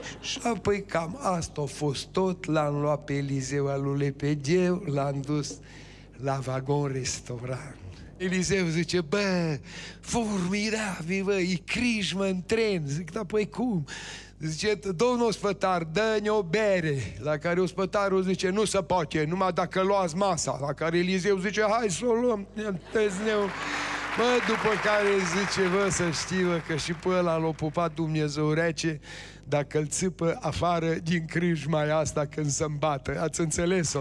Și apoi cam asta a fost tot. L-am luat pe Eliseu al lui Lepegeu, l-am dus la vagon restaurant. Eliseu zice, bă, formidabil, bă, e crijmă în tren. Zic, da, păi cum? Zice, domnul ospătar, dă-ne o bere. La care ospătarul zice, nu se poate, numai dacă luați masa. La care Eliseu zice, hai să o luăm, tăzneu. Bă, după care zice, bă, să știi, bă, că și pe ăla l-a pupat Dumnezeu rece, dacă îl țipă afară din crijma asta când se îmbată. Ați înțeles-o?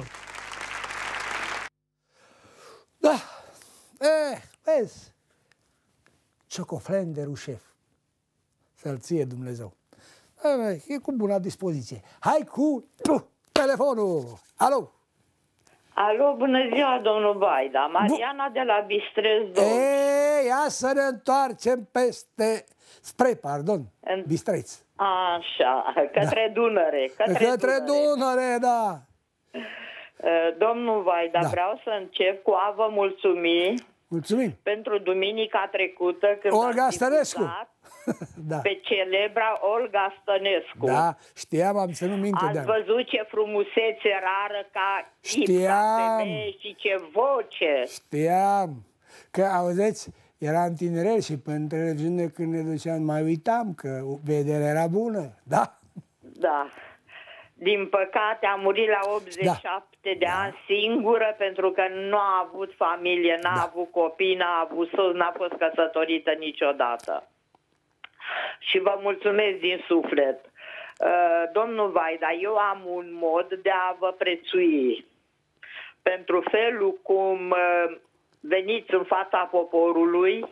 Da. E, vezi, ciocoflen de rușef. Să-l ție Dumnezeu. E, e cu bună dispoziție. Hai cu tu, telefonul. Alo? Alo, bună ziua, domnul Baida. Mariana de la Bistreț. Ei, ia să ne întoarcem peste, spre, pardon, în... Bistreț. Așa, către da. Dunăre. Către, către Dunăre. Dunăre, da. Domnul Vaida, da. Vreau să încep cu a vă mulțumi. Mulțumim. Pentru duminica trecută, când Olga Stănescu. Da. Pe celebra Olga Stănescu. Da, știam, am ținut minte. Ați de văzut ce frumusețe rară ca știam. femeie și ce voce. Știam. Că, auziți, eram tinerel și pe întregiune când ne duceam, mai uitam că vederea era bună. Da? Da. Din păcate a murit la optzeci și șapte da. de ani singură, pentru că nu a avut familie, n-a da. avut copii, n-a avut soț, n-a fost căsătorită niciodată. Și vă mulțumesc din suflet. Domnul Vaida, eu am un mod de a vă prețui pentru felul cum veniți în fața poporului.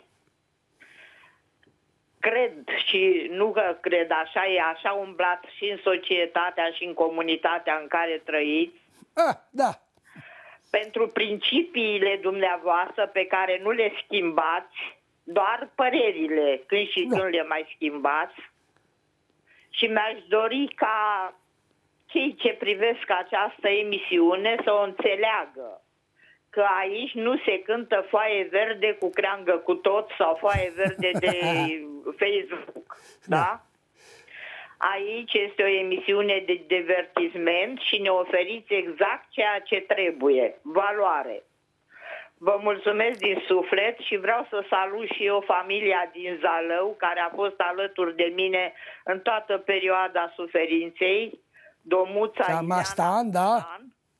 Cred și nu că cred, așa e, așa umblat și în societatea și în comunitatea în care trăiți. Ah, da. Pentru principiile dumneavoastră pe care nu le schimbați, doar părerile, când și da. când le mai schimbați. Și mi-aș dori ca cei ce privesc această emisiune să o înțeleagă. Că aici nu se cântă foaie verde cu creangă cu tot sau foaie verde de Facebook, da? Aici este o emisiune de divertisment și ne oferiți exact ceea ce trebuie, valoare. Vă mulțumesc din suflet și vreau să salut și eu familia din Zalău, care a fost alături de mine în toată perioada suferinței, domuța Ileana Mastan, da?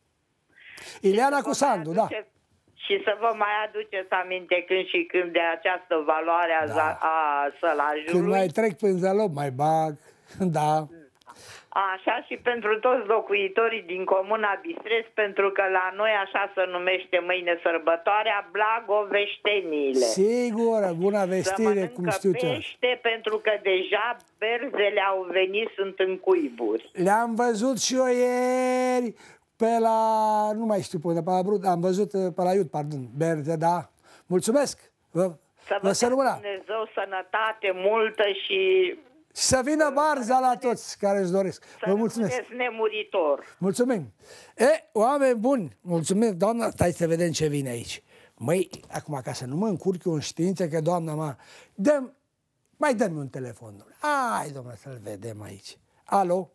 Ileana cu Sandu, da. Și să vă mai aduceți aminte când și când de această valoare a, da. a sălajului. Când mai trec prin Zalău, mai bag, da. Așa și pentru toți locuitorii din comuna Bistreț, pentru că la noi așa se numește mâine sărbătoarea, Blagoveșteniile. Sigur, bună vestire, cum știu ce. Pește, pentru că deja berzele au venit, sunt în cuiburi. Le-am văzut și eu ieri pe la, nu mai știu, pe la Brut, am văzut pe la Iud, pardon, berze, da. Mulțumesc! Vă, să vă dea Dumnezeu sănătate multă și... Să vină barza la toți care își doresc. Să vă mulțumesc. Nemuritor. Mulțumim. E, oameni buni, mulțumim, doamna, stai să vedem ce vine aici. Măi, acum, ca să nu mă încurc eu în știință, că doamna mă... Dăm, mai dă-mi un telefon, domnule. Hai, domnule, să-l vedem aici. Alo?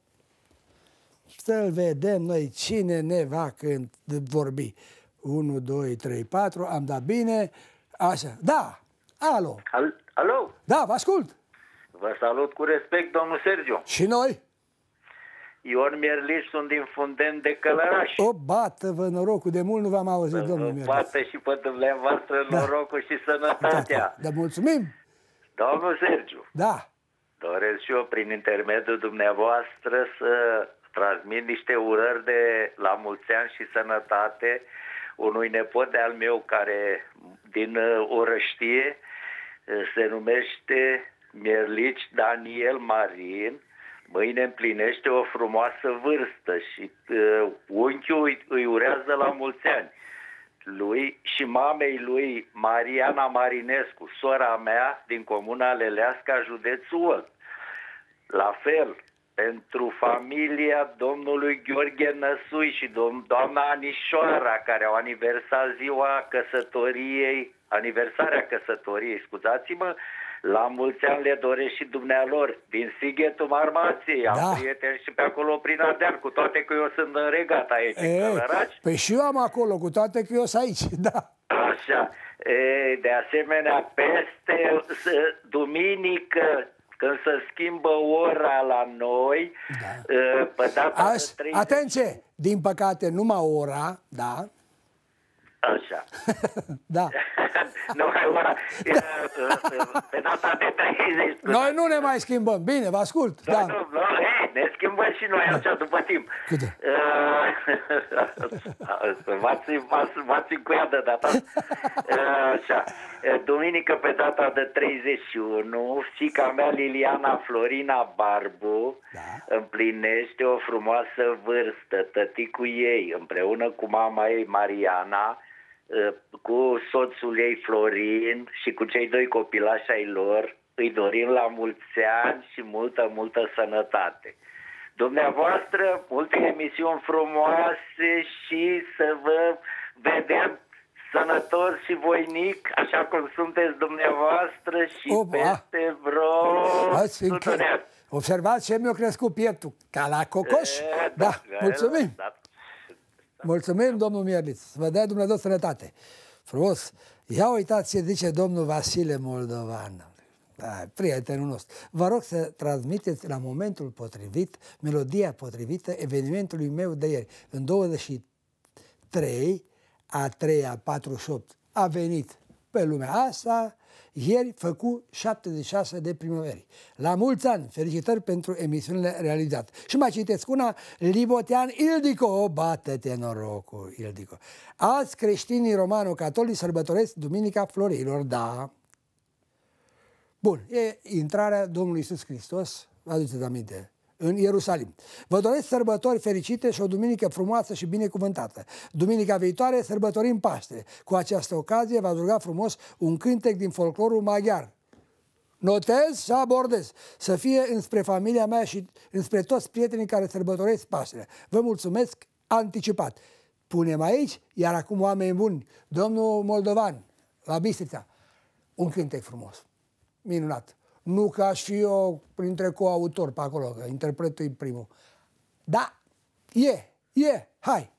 Să-l vedem noi cine ne va când vorbi. unu, doi, trei, patru, am dat bine. Așa, da, alo. Al alo? Da, vă ascult. Vă salut cu respect, domnul Sergiu. Și noi? Ion Mierliș, sunt din Fundeni de Călăraș. O, bată-vă norocul, de mult nu v-am auzit, domnul Mierliș. Vă bată și pe dumneavoastră da. norocul și sănătatea. Da, da, mulțumim. Domnul Sergiu. Da. Doresc și eu, prin intermediul dumneavoastră, să transmit niște urări de la mulți ani și sănătate unui nepot de-al meu care, din Orăștie, se numește Mierlici Daniel Marin. Mâine împlinește o frumoasă vârstă și uh, unchiul îi, îi urează la mulți ani. Lui și mamei lui Mariana Marinescu, sora mea din comuna Leleasca, județul Olt. La fel, pentru familia domnului Gheorghe Năsui și dom- doamna Anișoara, care au aniversat ziua căsătoriei, aniversarea căsătoriei, scuzați-mă, La mulți ani le doresc și dumnealor, din Sighetul Marmației. Am Da. prieteni și pe acolo prin Ardeal, cu toate că eu sunt în regat aici, în E, Călăraci. păi și eu am acolo, cu toate că eu sunt aici, da. Așa. E, de asemenea, peste s- duminică, când se schimbă ora la noi, Da. e, pe data Aș, de treizeci... atenție, din păcate, numai ora, da, Așa. da. Numai ora, e, e, e, pe data de treizeci... Noi nu ne mai schimbăm, bine, vă ascult, Da, da. nu, nu, hei, ne schimbăm și noi așa după timp. Câte? V-ați, v-ați, v-ați încuiat de data. Așa. Duminică pe data de treizeci și unu, fiica mea Liliana Florina Barbu da. împlinește o frumoasă vârstă. Tăticul ei, împreună cu mama ei Mariana, cu soțul ei Florin și cu cei doi copilași ai lor, îi dorim la mulți ani și multă, multă sănătate. Dumneavoastră, multe emisiuni frumoase și să vă vedem sănătos și voinic, așa cum sunteți dumneavoastră și Opa. peste vreo Ați sută de ani. Observați ce mi-a crescut pieptul, ca la cocoș. E, Da, da, mulțumim. da. Mulțumim, domnul Mierliț. Să vă dea Dumnezeu sănătate. Frumos. Ia uitați ce zice domnul Vasile Moldovan. Da, prietenul nostru. Vă rog să transmiteți la momentul potrivit, melodia potrivită evenimentului meu de ieri. În douăzeci și trei a treia patruzeci și opt a venit pe lumea asta, ieri făcu șaptezeci și șase de primăveri. La mulți ani, felicitări pentru emisiunile realizate. Și mai citesc una, Libotean Ildico, bată-te norocul, Ildico. Azi creștinii romano-catolici sărbătoresc Duminica Florilor, da. Bun, e intrarea Domnului Iisus Hristos, aduceți aminte, în Ierusalim. Vă doresc sărbători fericite și o duminică frumoasă și binecuvântată. Duminica viitoare sărbătorim Paște. Cu această ocazie v-ați ruga frumos un cântec din folclorul maghiar. Notez și abordez. Să fie înspre familia mea și înspre toți prietenii care sărbătoresc Paștele. Vă mulțumesc anticipat. Punem aici, iar acum, oameni buni, domnul Moldovan, la Bistrița, un cântec frumos. Minunat. Nu că aș fi eu printre coautori pe acolo, că interpretul e primul. Da, e, e, hai!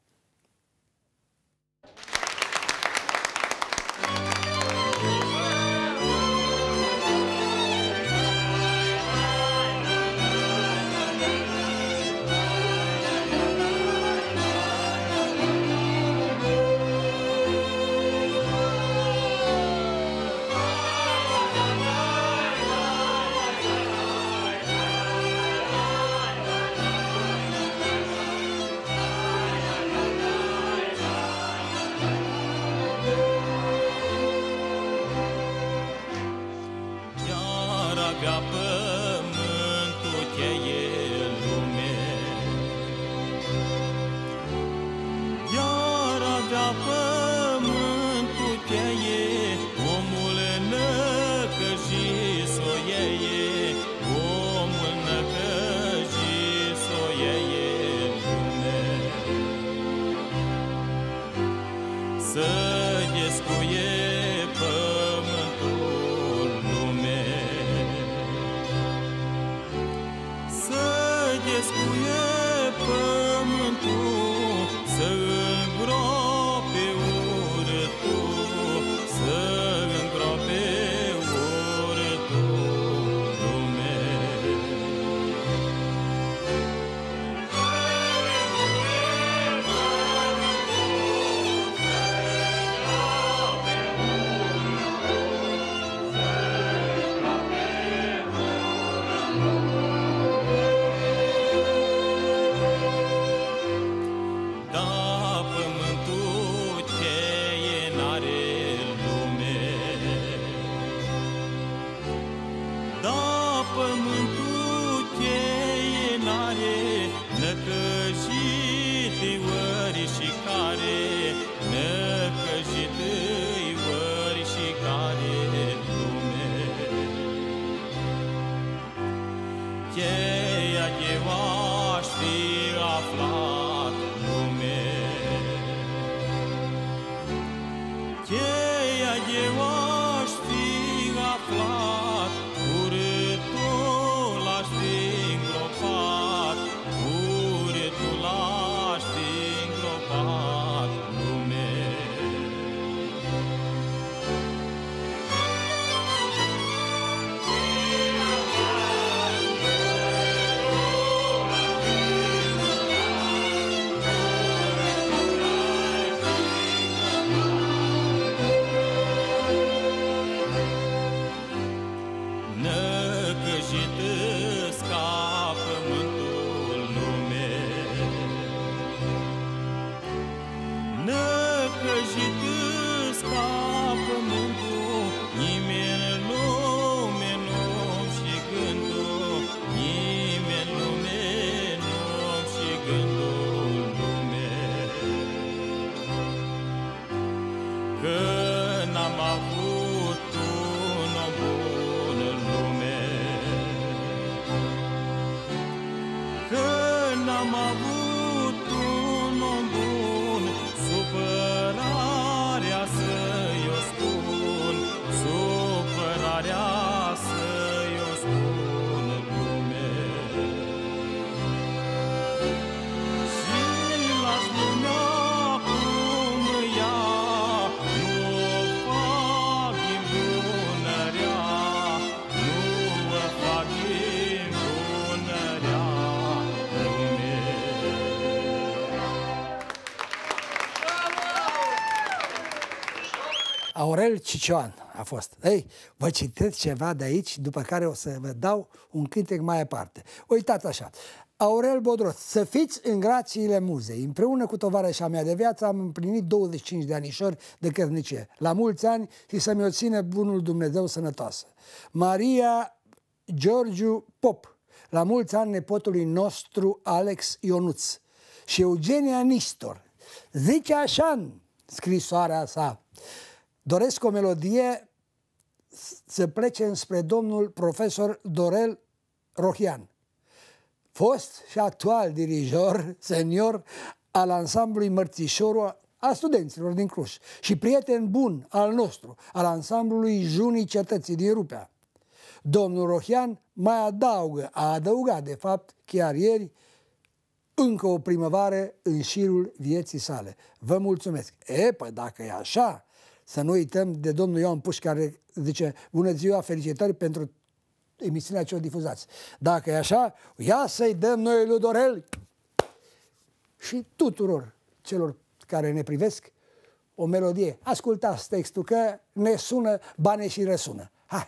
Aurel Cicioan a fost. Ei, vă citesc ceva de aici, după care o să vă dau un cântec mai aparte. Uitați așa. Aurel Bodros, să fiți în grațiile muzei. Împreună cu tovarășa mea de viață am împlinit douăzeci și cinci de anișori de căsnicie. La mulți ani și să-mi o ține bunul Dumnezeu sănătoasă. Maria Georgiu Pop, la mulți ani nepotului nostru Alex Ionuț. Și Eugenia Nistor, zice așa în scrisoarea sa: doresc o melodie să plece înspre domnul profesor Dorel Rohian, fost și actual dirijor senior al ansamblului Mărțișorul a studenților din Cluj și prieten bun al nostru, al ansamblului Junii Cetății din Rupea. Domnul Rohian mai adaugă, a adăugat de fapt chiar ieri, încă o primăvară în șirul vieții sale. Vă mulțumesc. E, păi dacă e așa, să nu uităm de domnul Ioan Puș, care zice: bună ziua, felicitări pentru emisiunea ce o difuzați. Dacă e așa, ia să-i dăm noi lui Dorel și tuturor celor care ne privesc o melodie. Ascultați textul, că ne sună bane și răsună. Hai!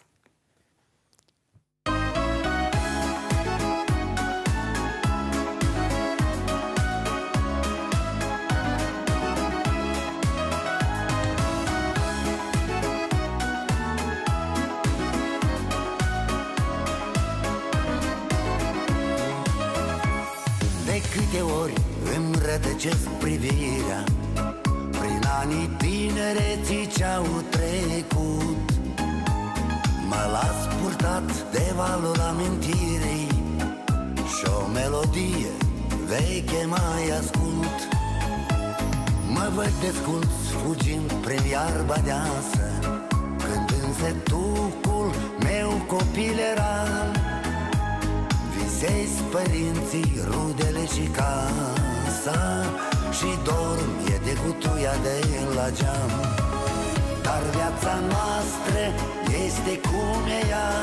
Câte ori îmi rătăcesc privirea prin anii tinereții ce-au trecut, mă las purtat de valul amintirii și o melodie veche mai ascult. Mă văd desculț fugind prin iarba deasă, când însetucul meu copilăran. Visezi părinții, rudele și casa și dorm, e de gutuia de la geam. Dar viața noastră este cum e ea,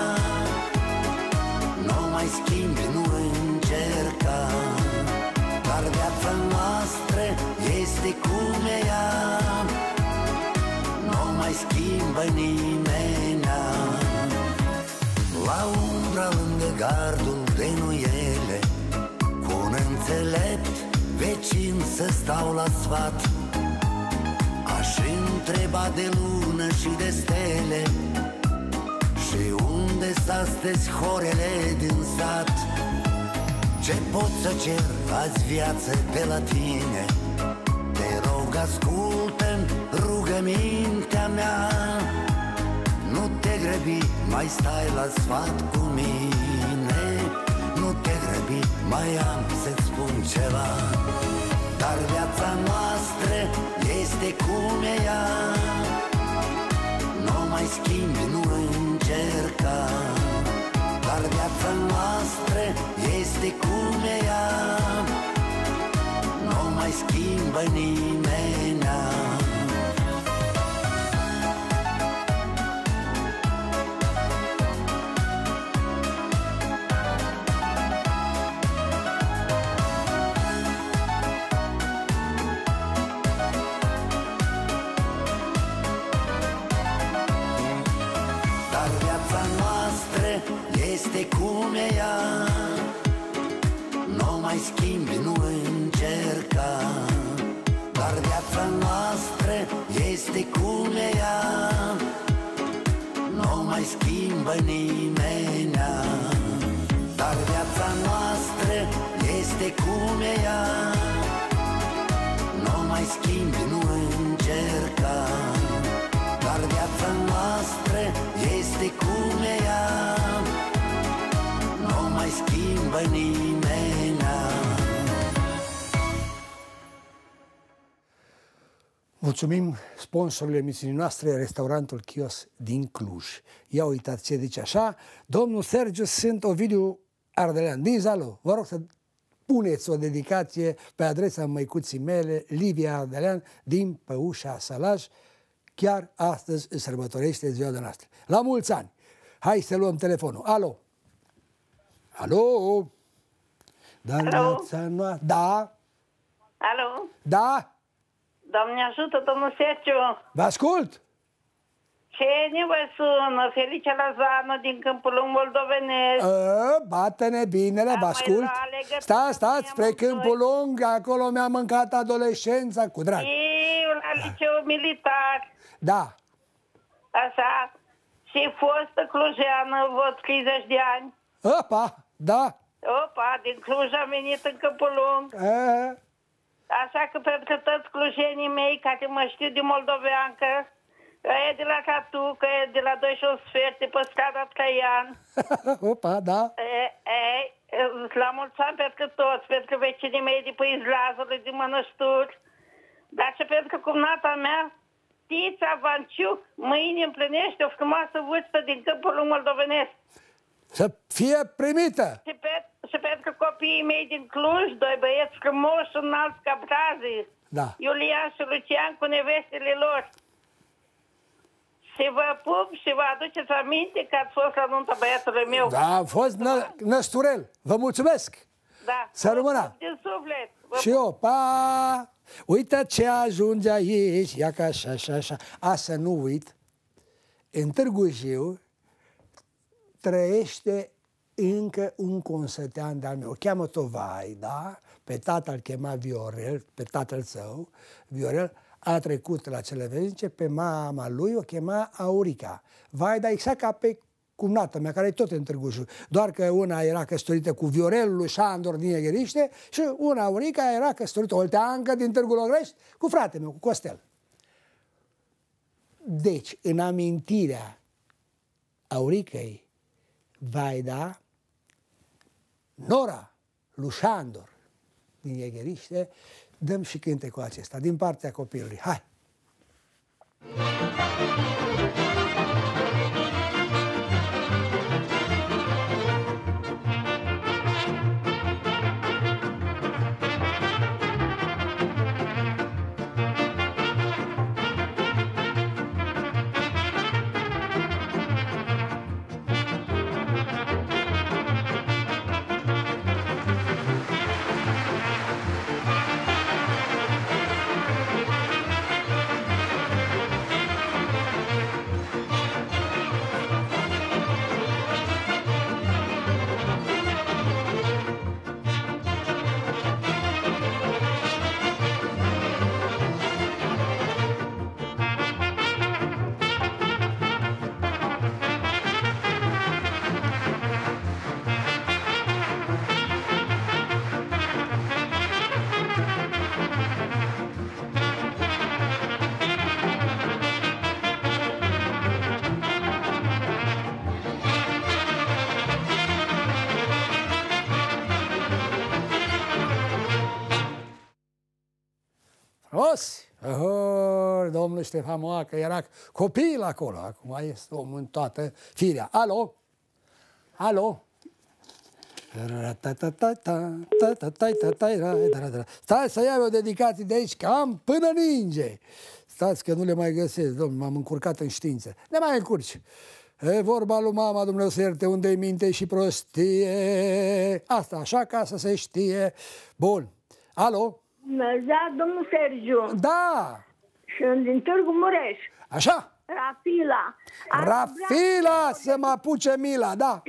nu mai schimbi, nu încerca. Dar viața noastră este cum e ea, nu mai schimbă nimenea. La umbra lângă gardul de nuiele, cu un înțelept vecin să stau la sfat, aș întreba de lună și de stele, și unde-s astăzi horele din sat. Ce pot să cer azi viață de la tine? Te rog, ascultă-mi rugămintea mea. Nu te grăbi, mai stai la sfat cu mine. Nu te grăbi, mai am să-ți spun ceva. Dar viața noastră este cum e ea, nu mai schimbi, nu încerca. Dar viața noastră este cum e ea, nu mai schimbă nimenea. Este cum e ea, nu mai schimbi, nu încerca. Dar viața noastră este cum e ea, nu mai schimbă nimenea. Dar viața noastră este cum e ea, nu mai schimbi, nu încerca. Dar viața noastră este cum e ea, nu mai schimbă nimenea. Mulțumim sponsorul emisiunii noastre, restaurantul Chios din Cluj. Ia uitați ce zice așa: domnul Sergiu, sunt Ovidiu Ardelean din Zalo. Vă rog să puneți o dedicație pe adresa măicuții mele, Livia Ardelean, din Păușa Sălaj. Chiar astăzi îți sărbătorește ziua de noastră. La mulți ani! Hai să luăm telefonul. Alo! Alo? Da, Alo? noastră. Da? Alo? Da? Doamne ajută, domnul Sergiu! Vă ascult! Cine vă sună? Felicia Lazană din Câmpul Lung moldovenesc. A, bate-ne binele, vă ascult. Stați, stați, spre Câmpul Lung, acolo mi-a mâncat adolescența cu drag. Eu la liceu militar. Da. Așa. Și fostă clujeană, văd treizeci de ani. Opa, da. Opa, din Cluj am venit în Câmpul Lung. A. Așa că pentru toți clujenii mei care mă știu de moldoveancă, că e de la Catu, că e de la doi și o sfert, pe strada Traian. Opa, da. E, e, la mulți ani pentru toți, pentru vecinii mei de pe Izlazului, din Mănăsturi, dar și pentru cumnata mea, Tița Vanciuc, mâine împlinește o frumoasă vârstă din Câmpul Lung moldovenesc. Să fie primită. Și, pe, și pentru copiii mei din Cluj, doi băieți frumoși, înalți ca brazii, da. Iulian și Lucian cu nevestele lor. Și vă pup și vă aduceți aminte că ați fost la nunta băiatului meu. Da, am fost nă, năsturel. Vă mulțumesc. Da. Să rămână. Din suflet. Vă Și eu, pa! Uite ce ajunge aici, ia ca așa, așa, așa. A, să nu uit, în Târgu Jiu trăiește încă un consătean de-al meu. O cheamă Tovai, da? Pe tata îl chema Viorel, pe tatăl său, Viorel, a trecut la cele veșnice, pe mama lui o chema Aurica. Vai, dar exact ca pe cumnata mea, care e tot în Târgu Jiu. Doar că una era căsătorită cu Viorelul lui Șandor din Egheriște și una, Aurica, era căsătorită, Olteancă din Târgu Logrești, cu fratele meu, cu Costel. Deci, în amintirea Auricăi, Vaida, nora lui Șandor din Egheriște, dăm și cântecul acesta, din partea copilului. Hai! Frumos! Oh, domnul Ștefan Moacă era copil acolo, acum este om în toată firea. Alo? Alo? Stai să iau o dedicație de aici, că am până ninge. Stați că nu le mai găsesc, domnul, m-am încurcat în știință. Ne mai încurci. E vorba lui mama, Dumnezeu să ierte, unde-i minte și prostie. Asta așa, ca să se știe. Bun. Alo? Da, domnul Sergiu. Da. Sunt din Târgu Mureș. Așa? Rafila. Rafila, să mă apuce mila, da.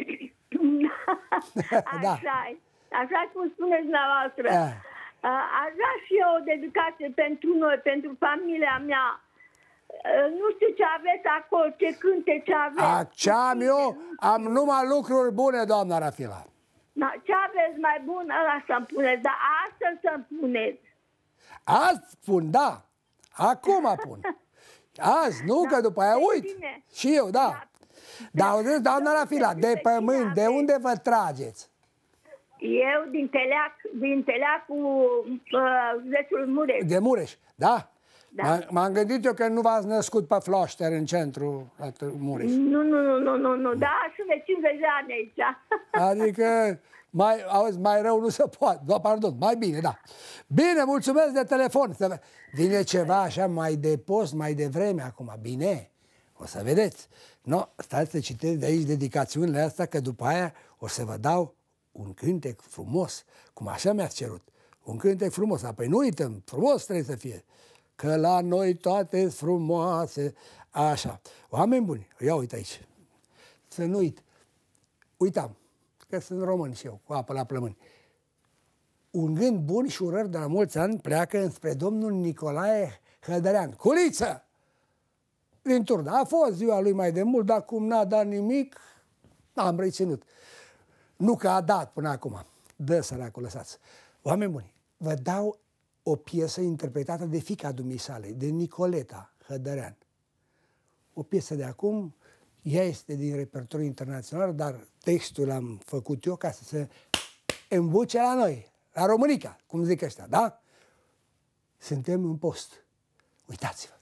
Da. Așa, așa cum spuneți dumneavoastră. Da. Aș vrea și eu o dedicație pentru noi, pentru familia mea. Nu știu ce aveți acolo, ce cântece aveți. A, ce am eu? Am numai lucruri bune, doamna Rafila. Da, ce aveți mai bun, ăla să-mi puneți, dar astăzi să-mi puneți. Azi spun, da. Acum pun. Azi, nu, da, că după aia uit. Bine. Și eu, da. Dar, da, doamna Rafila, de pământ, de unde vă trageți? Eu din Teleac, din Teleacul, județul Mureș. De Mureș, da? Da. M-am gândit eu că nu v-ați născut pe Floșter, în centru Mureș. Nu, nu, nu, nu, nu, nu. Da, sunt de cincizeci de ani aici. Adică, mai, auzi, mai rău nu se poate. Da, pardon, mai bine, da. Bine, mulțumesc de telefon. Vine ceva așa mai de post, mai de vreme acum. Bine, o să vedeți. No, stați să citeți de aici dedicațiunile astea, că după aia o să vă dau un cântec frumos, cum așa mi-ați cerut. Un cântec frumos. Apoi nu uităm, frumos trebuie să fie. Că la noi toate frumoase. Așa. Oameni buni, ia uite aici. Să nu uit. Uitam, că sunt român și eu, cu apă la plămâni. Un gând bun și urări de la mulți ani pleacă înspre domnul Nicolae Hădărean. Culiță! Din Turda. A fost ziua lui mai de mult, dar cum n-a dat nimic, n-am reținut. Nu că a dat până acum. Dă săracul, lăsați. Oameni buni, vă dau o piesă interpretată de fiica dumisale, de Nicoleta Hădărean. O piesă de acum, ea este din repertoriu internațional, dar textul l-am făcut eu ca să se îmbuce la noi, la românica, cum zic ăștia, da? Suntem în post. Uitați-vă!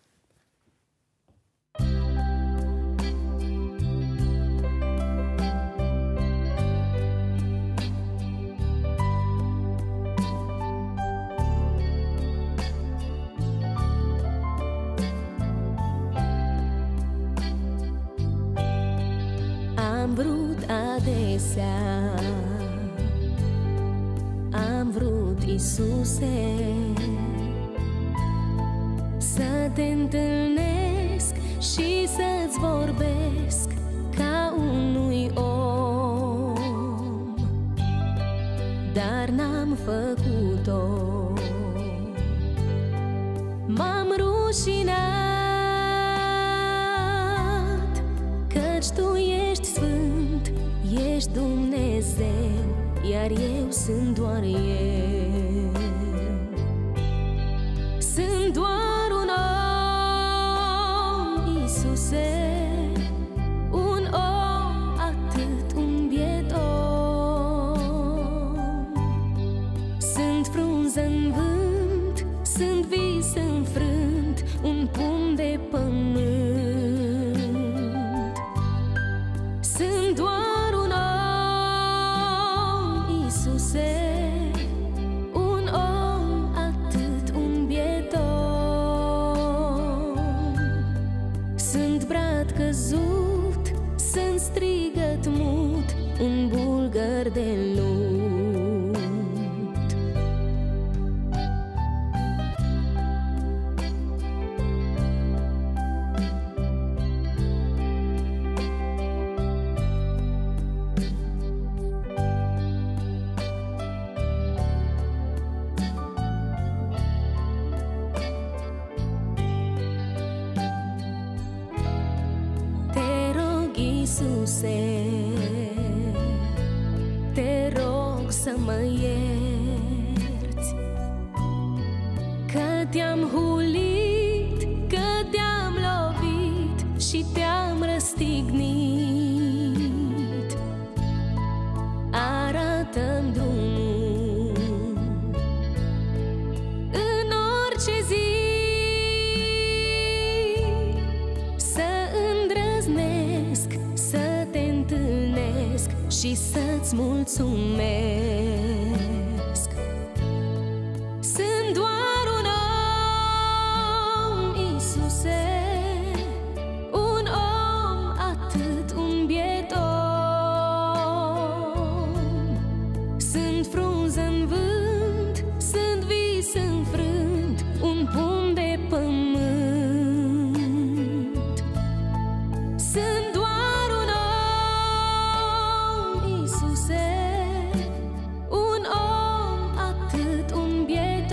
Am vrut adesea, am vrut, Iisuse, să te întâlnesc și să-ți vorbesc ca unui om, dar n-am făcut-o. M-am rușinat, căci Tu ești Sfânt, ești Dumnezeu, iar eu sunt doar eu. Sunt doar un om, Iisuse, un om, atât, un biet om. Sunt frunză în vânt, sunt vis înfrânt, un pumn de pământ. Sunt doar un om, Iisuse, un om, atât, un biet om. Sunt brad căzut, sunt strigăt mut, un bulgăr de lut. Iisuse, te rog să mă ierți, că te-am hulit, că te-am lovit și te-am răstignit. Arată-mi drumul în orice zi, să îndrăznesc, să te întâlnesc și să-ți mulțumesc. Sunt doar un om, Iisuse, un om, atât, un biet om. Sunt frunză în vânt, sunt vis înfrânt, un pumn de pământ. Sunt doar un om, Iisuse, un om, atât, un biet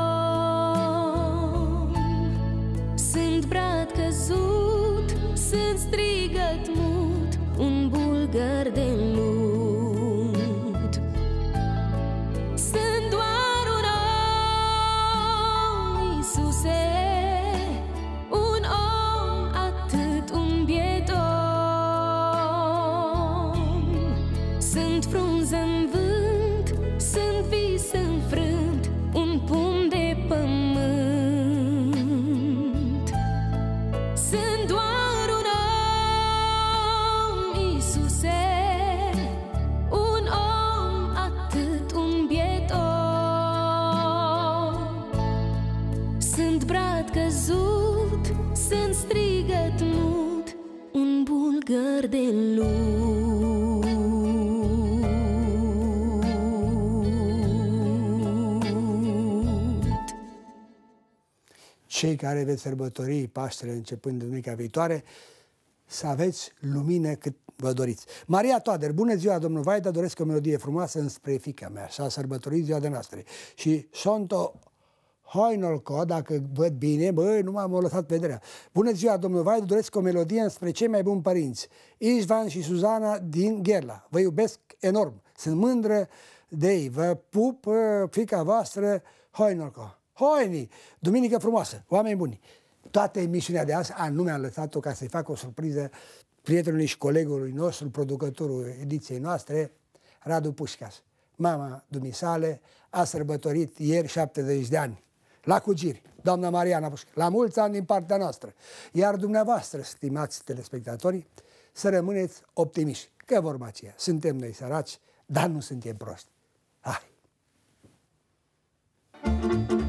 om. Sunt brad căzut, sunt strigăt mut, un bulgăr de lut. Sunt doar un om, Iisuse, un om, atât, un biet om. Sunt frunză în vânt, sunt vis înfrânt, un pumn de pământ. Sunt doar un om, Iisuse, un om, atât, un biet om. Sunt brad căzut, sunt strigăt mut, un bulgăr de lut. cei care veți sărbători Paștele începând duminica viitoare, să aveți lumină cât vă doriți. Maria Toader, bună ziua, domnul Vaida, doresc o melodie frumoasă înspre fiica mea. S-a sărbătorit ziua de noastră. Și Sonto Hoinolco, dacă văd bine, băi, nu m-am lăsat vederea. Bună ziua, domnul Vaida, doresc o melodie înspre cei mai buni părinți. Ișvan și Suzana din Gherla. Vă iubesc enorm. Sunt mândră de ei. Vă pup, fiica voastră, Hoinolco. Hoini! Duminică frumoasă, oameni buni! Toată emisiunea de azi, a, nu mi-am lăsat-o ca să-i fac o surpriză prietenului și colegului nostru, producătorul ediției noastre, Radu Pușcas. Mama dumisale a sărbătorit ieri șaptezeci de ani. La Cugiri, doamna Mariana Pușcas, la mulți ani din partea noastră. Iar dumneavoastră, stimați telespectatori, să rămâneți optimiști. Că vorba aceea, suntem noi săraci, dar nu suntem proști. Hai!